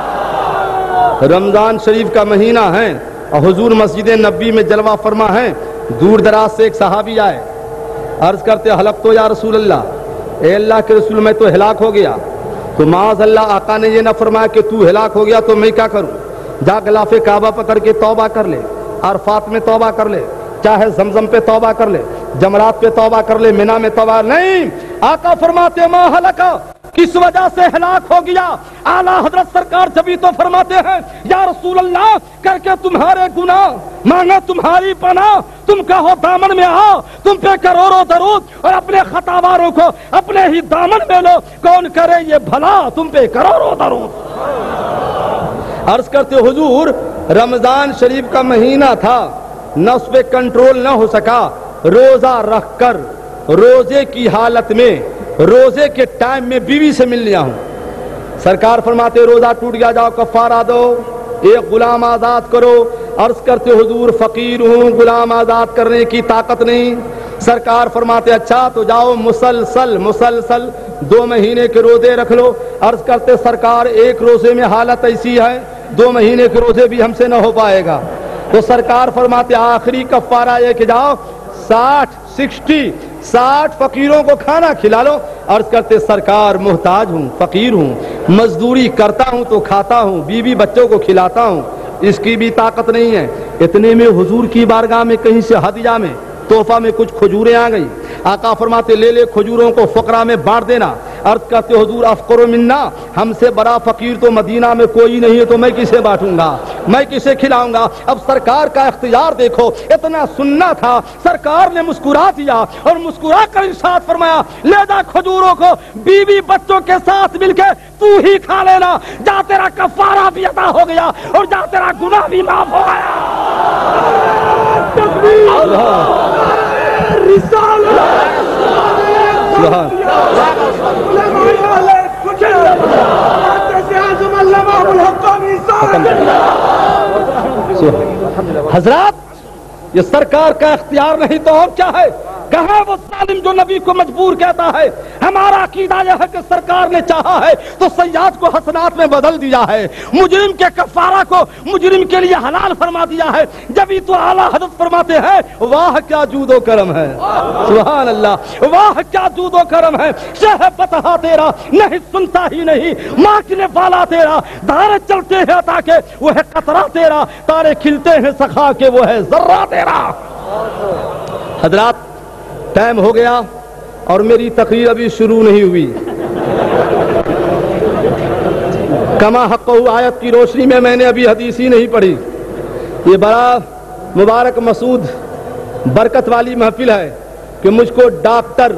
رمضان شریف کا مہینہ ہے اور حضور مسجد نبی میں جلوہ فرما ہے۔ دور دراز سے ایک صحابی آئے، عرض کرتے حلق تو یا رسول اللہ، اے اللہ کے رسول میں تو ہلاک ہو گیا۔ تو معاذ اللہ آقا نے یہ نہ فرمایا کہ تو ہلاک ہو گیا تو میں کیا کروں؟ جا غلاف کعبہ پکڑ کے توبہ کر لے، عرفات میں توبہ کر لے، چاہے زمزم پہ توبہ کر لے، جمرات پہ توبہ کر لے، مینا میں توبہ نہیں۔ آقا فرماتے ما ہلکا، کس وجہ سے ہلاک ہو گیا؟ اعلیٰ حضرت سرکار جبھی تو فرماتے ہیں یا رسول اللہ کر کے تمہارے گناہ مانگے تمہاری پناہ، تم کہو دامن میں آؤ، تم پہ کروڑوں درود اور اپنے خطاواروں کو اپنے ہی دامن میں لو، کون کرے یہ بھلا تم پہ کروڑوں درود۔ عرض کرتے حضور رمضان شریف کا مہینہ تھا، نہ اس پہ کنٹرول نہ ہو سکا، روزہ رکھ کر روزے کی حالت میں روزے کے ٹائم میں بیوی سے مل لیا ہوں۔ سرکار فرماتے روزہ ٹوٹ گیا جاؤ کفارہ دو، ایک غلام آزاد کرو۔ عرض کرتے حضور فقیر ہوں، غلام آزاد کرنے کی طاقت نہیں۔ سرکار فرماتے اچھا تو جاؤ مسلسل مسلسل دو مہینے کے روزے رکھ لو۔ عرض کرتے سرکار ایک روزے میں حالت ایسی ہے دو مہینے کے روزے بھی ہم سے نہ ہو پائے گا۔ تو سرکار فرماتے آخری کفارہ یہ کہ جاؤ ساٹھ سکسٹی ساٹھ فقیروں کو کھانا کھلا لو۔ عرض کرتے سرکار محتاج ہوں، فقیر ہوں، مزدوری کرتا ہوں تو کھاتا ہوں، بیوی بچوں کو کھلاتا ہوں، اس کی بھی طاقت نہیں ہے۔ اتنے میں حضور کی بارگاہ میں کہیں سے ہدیہ میں تحفہ میں کچھ کھجوریں آ گئی۔ آقا فرماتے لے لے کھجوروں کو فقراء میں بانٹ دینا۔ عرض کرتے حضور افقر منا، ہم سے بڑا فقیر تو مدینہ میں کوئی نہیں ہے، تو میں کسے بانٹوں گا، میں کسے کھلاؤں گا؟ اب سرکار کا اختیار دیکھو، اتنا سننا تھا، سرکار نے مسکرا دیا اور مسکرا کر ارشاد فرمایا لے جا کھجوروں کو بیوی بچوں کے ساتھ مل کے تو ہی کھا لینا، جا تیرا کفارہ بھی ادا ہو گیا اور جا تیرا گناہ بھی معاف ہو گیا۔ علامہ ابو الحقانی صاحب ختم کر دیا۔ حضرات یہ سرکار کا اختیار نہیں تو اور کیا ہے؟ کہاں وہ ظالم جو نبی کو مجبور کہتا ہے؟ ہمارا عقیدہ یہ ہے کہ سرکار نے چاہا ہے تو سیئات کو حسنات میں بدل دیا ہے، مجرم کے کفارہ کو مجرم کے لیے حلال فرما دیا ہے، جبھی تو اعلیٰ حضرت فرماتے ہیں واہ کیا جود و کرم ہے، سبحان اللہ، واہ کیا جود و کرم ہے، شہ بتہا تیرا نہیں سنتا ہی نہیں، ماکنے والا تیرا دھارے چلتے ہیں تاکہ وہ ہے قطرہ تیرا، تارے کھلتے ہیں سخا کے وہ ہے ذرہ تیرا۔ حضرات ٹائم ہو گیا اور میری تقریر ابھی شروع نہیں ہوئی۔ کما حقہ آیت کی روشنی میں میں نے ابھی حدیث ہی نہیں پڑھی۔ یہ بڑا مبارک مسعود برکت والی محفل ہے کہ مجھ کو ڈاکٹر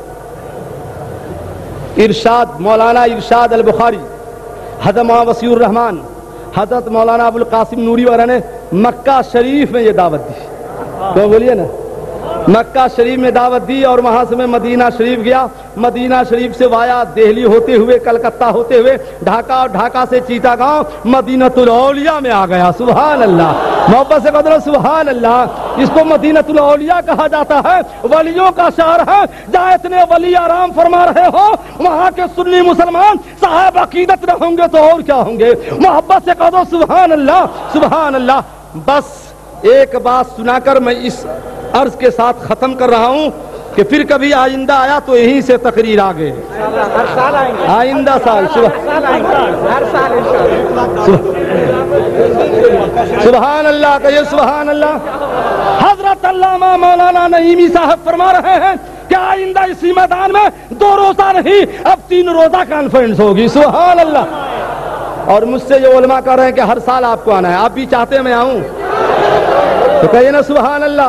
ارشاد مولانا ارشاد البخاری، حضرت مولانا وسیع الرحمان، حضرت مولانا ابو القاسم نوری وغیرہ نے مکہ شریف میں یہ دعوت دی۔ تو بولیے نا، مکہ شریف میں دعوت دی اور وہاں سے میں مدینہ شریف گیا، مدینہ شریف سے وایا دہلی ہوتے ہوئے کلکتہ ہوتے ہوئے ڈھاکہ اور ڈھاکہ سے چیتا گاؤں مدینۃ الاولیاء میں آ گیا۔ سبحان اللہ، محبت سے قدر سبحان اللہ۔ اس کو مدینۃ الاولیاء کہا جاتا ہے، ولیوں کا شہر ہے، جہاں اتنے ولی آرام فرما رہے ہو وہاں کے سنی مسلمان صاحب عقیدت نہ ہوں گے تو اور کیا ہوں گے؟ محبت سے قدر سبحان اللہ سبحان اللہ۔ بس ایک بات سنا کر میں اس عرض کے ساتھ ختم کر رہا ہوں کہ پھر کبھی آئندہ آیا تو یہیں سے تقریر آگے، ہر سال آئیں گے، آئندہ سال سبحان اللہ کہیے سبحان اللہ۔ حضرت علامہ مولانا نعیمی صاحب فرما رہے ہیں کہ آئندہ اسی میدان میں دو روزہ نہیں اب تین روزہ کانفرنس ہوگی۔ سبحان اللہ۔ اور مجھ سے یہ علماء کہہ رہے ہیں کہ ہر سال آپ کو آنا ہے، آپ بھی چاہتے ہیں میں آؤں تو کہیے نا سبحان اللہ۔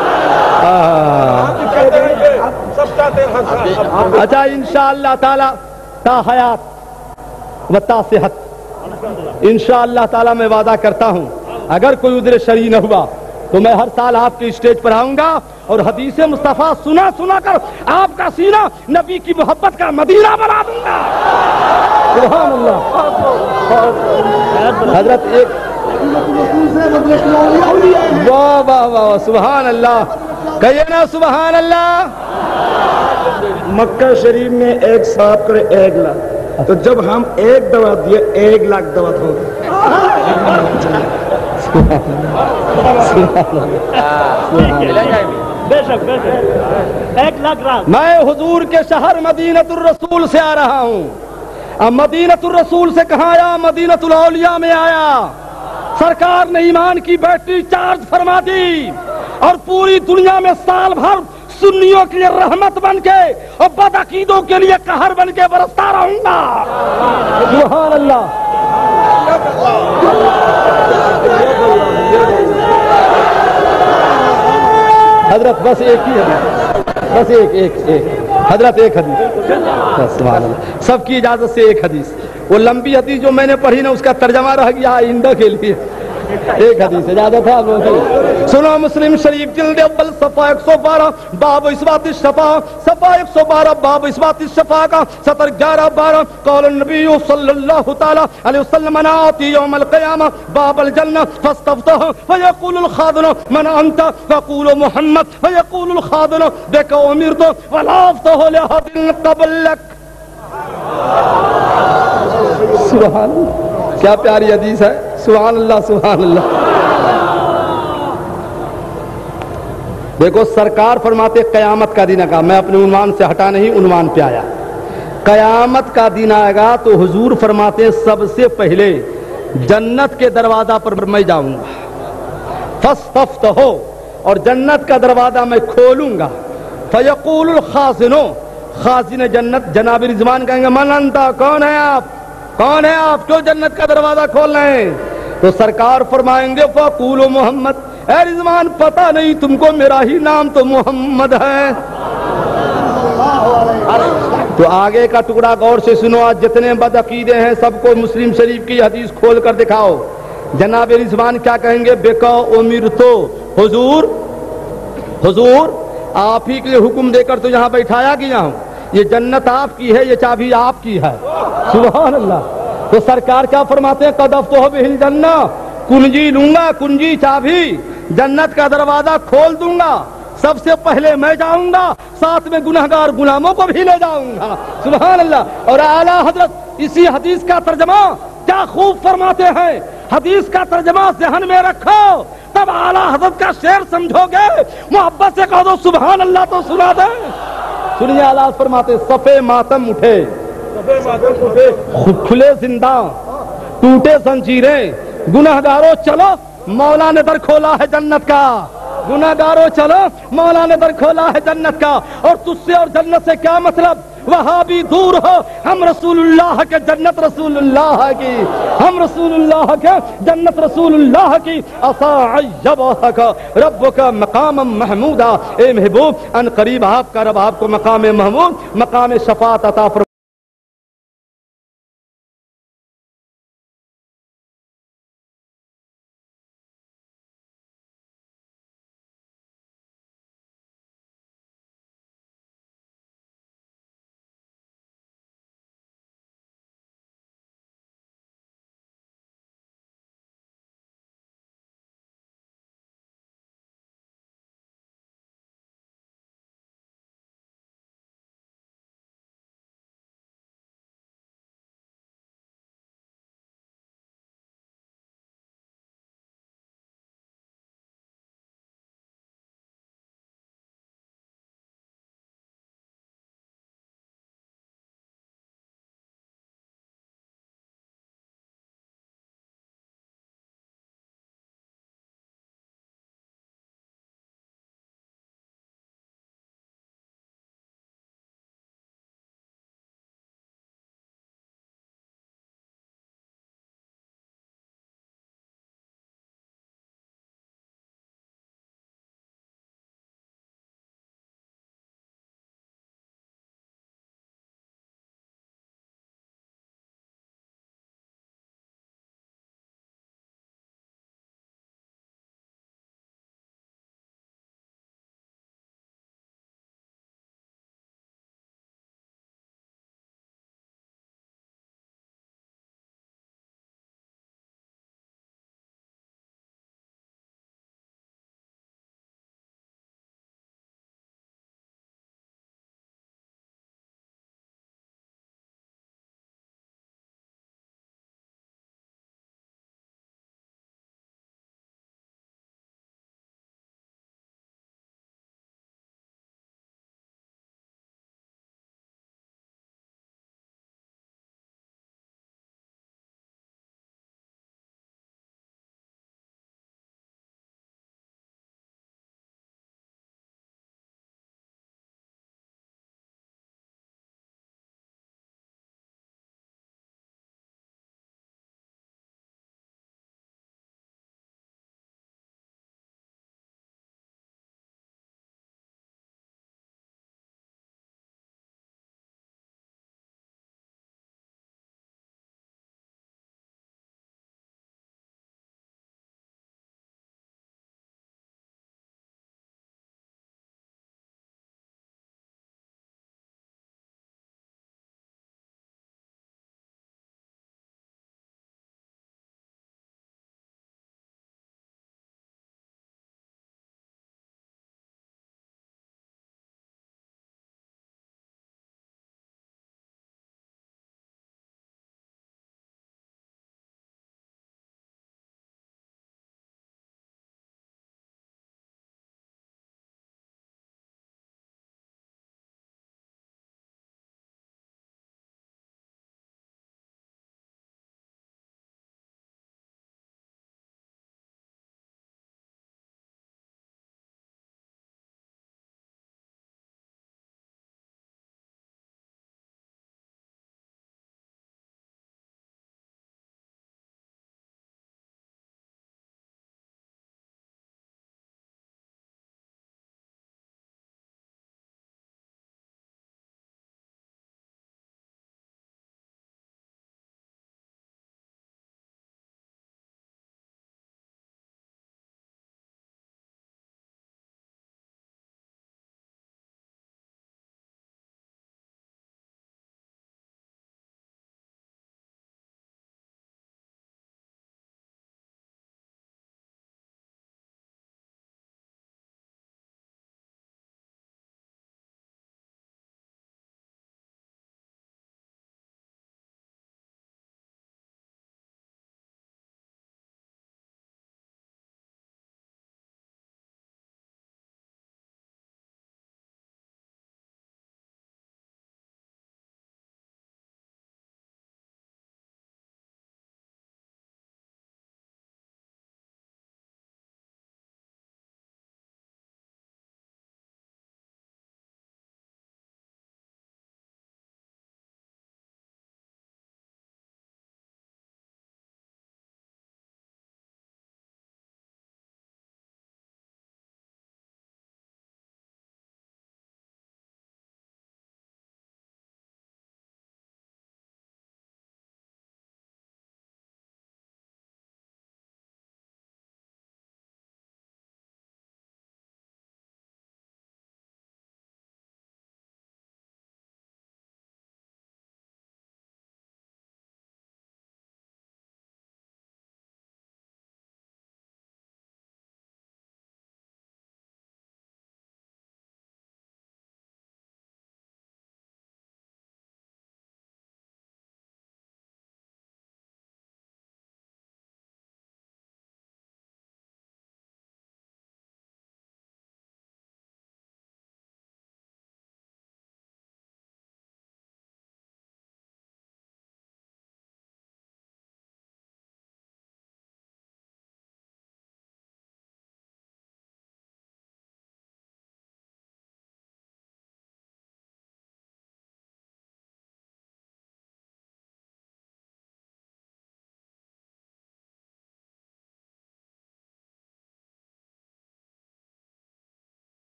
اچھا انشاءاللہ تعالی تا حیات و تا صحت انشاءاللہ تعالی میں وعدہ کرتا ہوں اگر کوئی عذر شرعی نہ ہوا تو میں ہر سال آپ کے اسٹیج پر آؤں گا اور حدیث مصطفیٰ سنا سنا کر آپ کا سینہ نبی کی محبت کا مدینہ بنا دوں گا۔ سبحان اللہ۔ حضرت ایک واہ واہ واہ سبحان اللہ کہیے نا سبحان اللہ۔ مکہ شریف میں ایک صاحب کرے ایک لاکھ، تو جب ہم ایک دوا دیے ایک لاکھ دوا ہو گئی۔ میں حضور کے شہر مدینۃ الرسول سے آ رہا ہوں۔ اب مدینۃ الرسول سے کہاں آیا؟ مدینۃ الاولیاء میں آیا۔ سرکار نے ایمان کی بیٹری چارج فرما دی اور پوری دنیا میں سال بھر سنیوں کے لیے رحمت بن کے اور بدعقیدوں کے لیے قہر بن کے برستا رہوں گا۔ سبحان اللہ۔ حضرت بس ایک ہی حدیث، بس ایک ایک ایک حضرت ایک حدیث، سبحان اللہ، سب کی اجازت سے ایک حدیث۔ وہ لمبی حدیث جو میں نے پڑھی نا اس کا ترجمہ رہ گیا آئندہ کے لیے، ایک حدیث اجازت ہے آپ لوگوں کو۔ سنو مسلم شریف جلد اول صفحہ ایک سو بارہ باب اثبات الشفاع، صفحہ ایک سو بارہ باب اثبات الشفاع کا سطر گیارہ بارہ قال النبی صلی اللہ تعالی علیہ وسلم انا آتی یوم القیامہ باب الجنہ فاستفتح فیقول الخازن من انت فقول محمد فیقول الخازن بک امرت ولا افتح لاحد قبلک۔ سبحان اللہ، کیا پیاری حدیث ہے۔ سبحان اللہ سبحان اللہ۔ دیکھو سرکار فرماتے قیامت کا دن آگا، میں اپنے عنوان سے ہٹا نہیں عنوان پہ آیا۔ قیامت کا دن آئے گا تو حضور فرماتے سب سے پہلے جنت کے دروازہ پر میں جاؤں گا، فاستفتحوا، اور جنت کا دروازہ میں کھولوں گا، فیقول الخازن، خازن جنت جناب رضوان کہیں گے من انتا، کون ہے آپ، کون ہے آپ، کیوں جنت کا دروازہ کھول رہے ہیں؟ تو سرکار فرمائیں گے فقول محمد، اے رضوان پتہ نہیں تم کو میرا ہی نام تو محمد ہے۔ تو آگے کا ٹکڑا غور سے سنو، آج جتنے بدعقیدے ہیں سب کو مسلم شریف کی حدیث کھول کر دکھاؤ۔ جناب رضوان کیا کہیں گے؟ بکا امرتو، حضور حضور آپ ہی کے لیے حکم دے کر تو یہاں بیٹھایا گیا ہوں، یہ جنت آپ کی ہے، یہ چابی آپ کی ہے۔ سبحان اللہ۔ تو سرکار کیا فرماتے ہیں؟ قذفتہ بہ الجنہ، کنجی لوں گا، کنجی چابی جنت کا دروازہ کھول دوں گا، سب سے پہلے میں جاؤں گا، ساتھ میں گنہگار غلاموں کو بھی لے جاؤں گا۔ سبحان اللہ۔ اور اعلیٰ حضرت اسی حدیث کا ترجمہ کیا خوب فرماتے ہیں، حدیث کا ترجمہ ذہن میں رکھو، تب اعلیٰ حضرت کا شعر سمجھو گے، محبت سے کہو دو سبحان اللہ تو سنا دیں۔ سنیے اعلیٰ فرماتے صفے ماتم اٹھے، کھلے زنداں، ٹوٹے زنجیریں، گنہگاروں چلو مولا نے در کھولا ہے جنت کا، گنہگاروں چلو مولا نے در کھولا ہے جنت کا۔ اور تجھ سے اور جنت سے کیا مطلب؟ وہاں بھی دور ہو، ہم رسول اللہ کے جنت رسول اللہ کی، ہم رسول اللہ کے جنت رسول اللہ کی۔ عسیٰ ان یبعثک ربک مقاما محمودا، اے محبوب ان قریب آپ کا رب آپ کو مقام محمود، مقام شفاعت عطا فرمائے۔